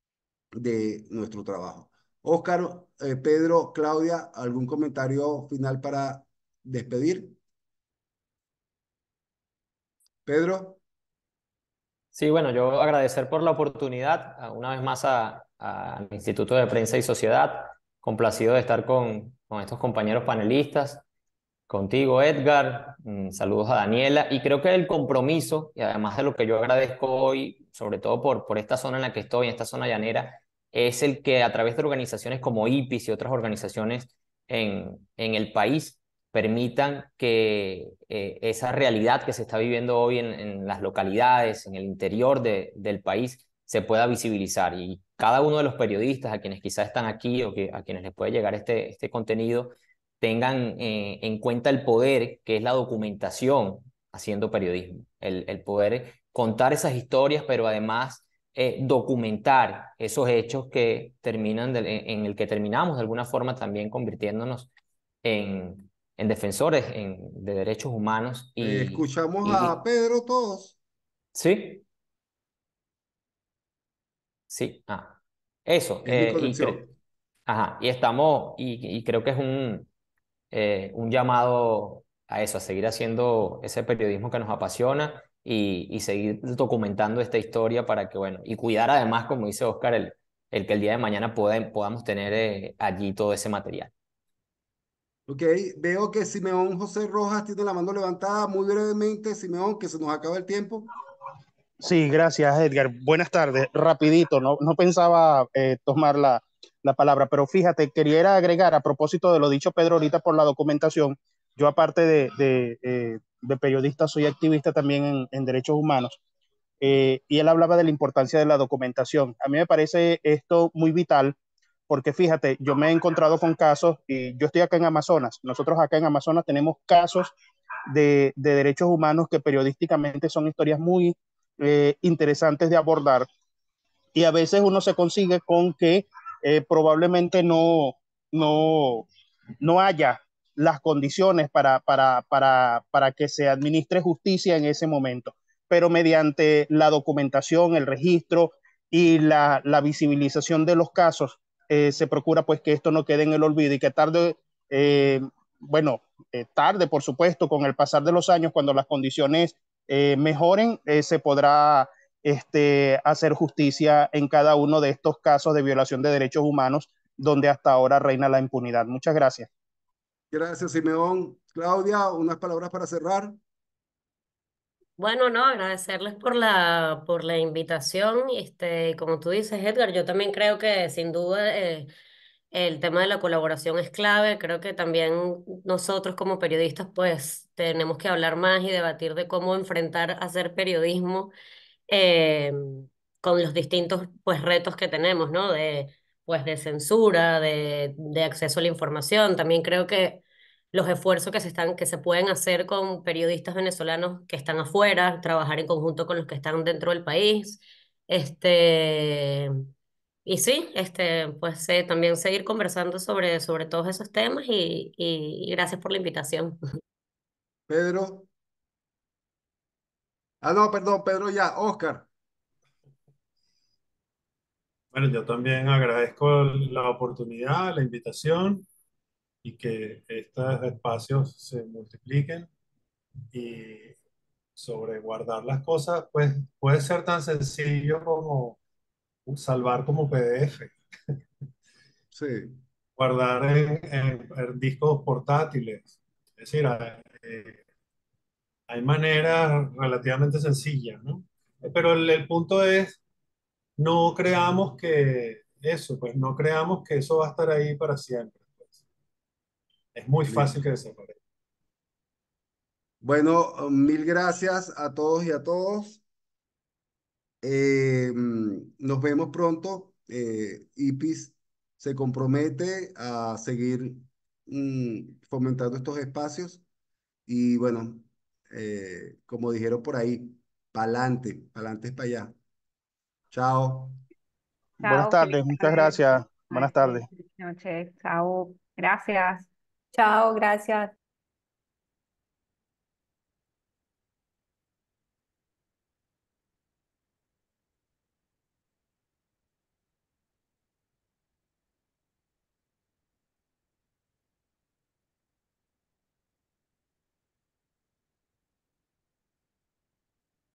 de nuestro trabajo. Óscar, eh, Pedro, Claudia, ¿algún comentario final para despedir? Pedro, Sí, bueno, yo agradecer por la oportunidad, a- una vez más a- a- al Instituto de Prensa y Sociedad, complacido de estar con, con estos compañeros panelistas, contigo, Edgar, mm, saludos a Daniela, y creo que el compromiso, y además de lo que yo agradezco hoy, sobre todo por, por esta zona en la que estoy, en esta zona llanera, es el que a través de organizaciones como I P I S y otras organizaciones en, en el país permitan que eh, esa realidad que se está viviendo hoy en, en las localidades, en el interior de, del país, se pueda visibilizar. Y cada uno de los periodistas a quienes quizás están aquí o que, a quienes les puede llegar este, este contenido, tengan eh, en cuenta el poder que es la documentación haciendo periodismo, el, el poder contar esas historias, pero además eh, documentar esos hechos que terminan de, en, en el que terminamos de alguna forma también convirtiéndonos en, en defensores en, de derechos humanos eh, y, escuchamos a y Pedro todos. sí, sí, ah, eso, Es mi eh, y, conexión. cre ajá, y estamos, y, y creo que es un, eh, un llamado a eso, a seguir haciendo ese periodismo que nos apasiona y, y seguir documentando esta historia para que, bueno, y cuidar además, como dice Oscar, el, el que el día de mañana podem- podamos tener eh, allí todo ese material. Ok, veo que Simeón José Rojas tiene la mano levantada. Muy brevemente, Simeón, que se nos acaba el tiempo. Sí, gracias, Edgar. Buenas tardes. Rapidito, no, no pensaba eh, tomar la, la palabra, pero fíjate, quería agregar a propósito de lo dicho Pedro ahorita por la documentación. Yo aparte de, de, eh, de periodista, soy activista también en, en derechos humanos, eh, y él hablaba de la importancia de la documentación. A mí me parece esto muy vital porque fíjate, yo me he encontrado con casos, y yo estoy acá en Amazonas, nosotros acá en Amazonas tenemos casos de, de derechos humanos que periodísticamente son historias muy eh, interesantes de abordar, y a veces uno se consigue con que eh, probablemente no, no, no haya las condiciones para, para, para, para que se administre justicia en ese momento, pero mediante la documentación, el registro y la, la visibilización de los casos, eh, se procura pues que esto no quede en el olvido y que tarde, eh, bueno, eh, tarde por supuesto, con el pasar de los años, cuando las condiciones eh, mejoren, eh, se podrá este, hacer justicia en cada uno de estos casos de violación de derechos humanos donde hasta ahora reina la impunidad. Muchas gracias. Gracias, Simeón. Claudia, unas palabras para cerrar. Bueno, no, agradecerles por la, por la invitación. Este, y como tú dices, Edgar, yo también creo que sin duda eh, el tema de la colaboración es clave. Creo que también nosotros como periodistas pues tenemos que hablar más y debatir de cómo enfrentar a hacer periodismo eh, con los distintos pues retos que tenemos, ¿no? De pues de censura, de, de acceso a la información. También creo que los esfuerzos que se están, que se pueden hacer con periodistas venezolanos que están afuera, trabajar en conjunto con los que están dentro del país. Este, y sí, este, pues eh, también seguir conversando sobre, sobre todos esos temas y, y, y gracias por la invitación. Pedro. Ah, no, perdón, Pedro ya. Oscar. Bueno, yo también agradezco la oportunidad, la invitación y que estos espacios se multipliquen y sobre guardar las cosas, pues puede ser tan sencillo como salvar como P D F, Sí. guardar en, en- en discos portátiles. Es decir, hay, eh, hay maneras relativamente sencillas, ¿no? Pero el, el punto es, no creamos que eso, pues no creamos que eso va a estar ahí para siempre, pues. Es muy fácil Listo. que desaparezca. Bueno, mil gracias a todos y a todos. Eh, mm, nos vemos pronto. Eh, IPIS se compromete a seguir mm, fomentando estos espacios y bueno, eh, como dijeron por ahí, pa'lante, pa'lante es para allá. Chao. Buenas Chao, feliz tardes, muchas tarde. gracias. Buenas Maestro, tardes. feliz noche. Chao, gracias. Chao, gracias.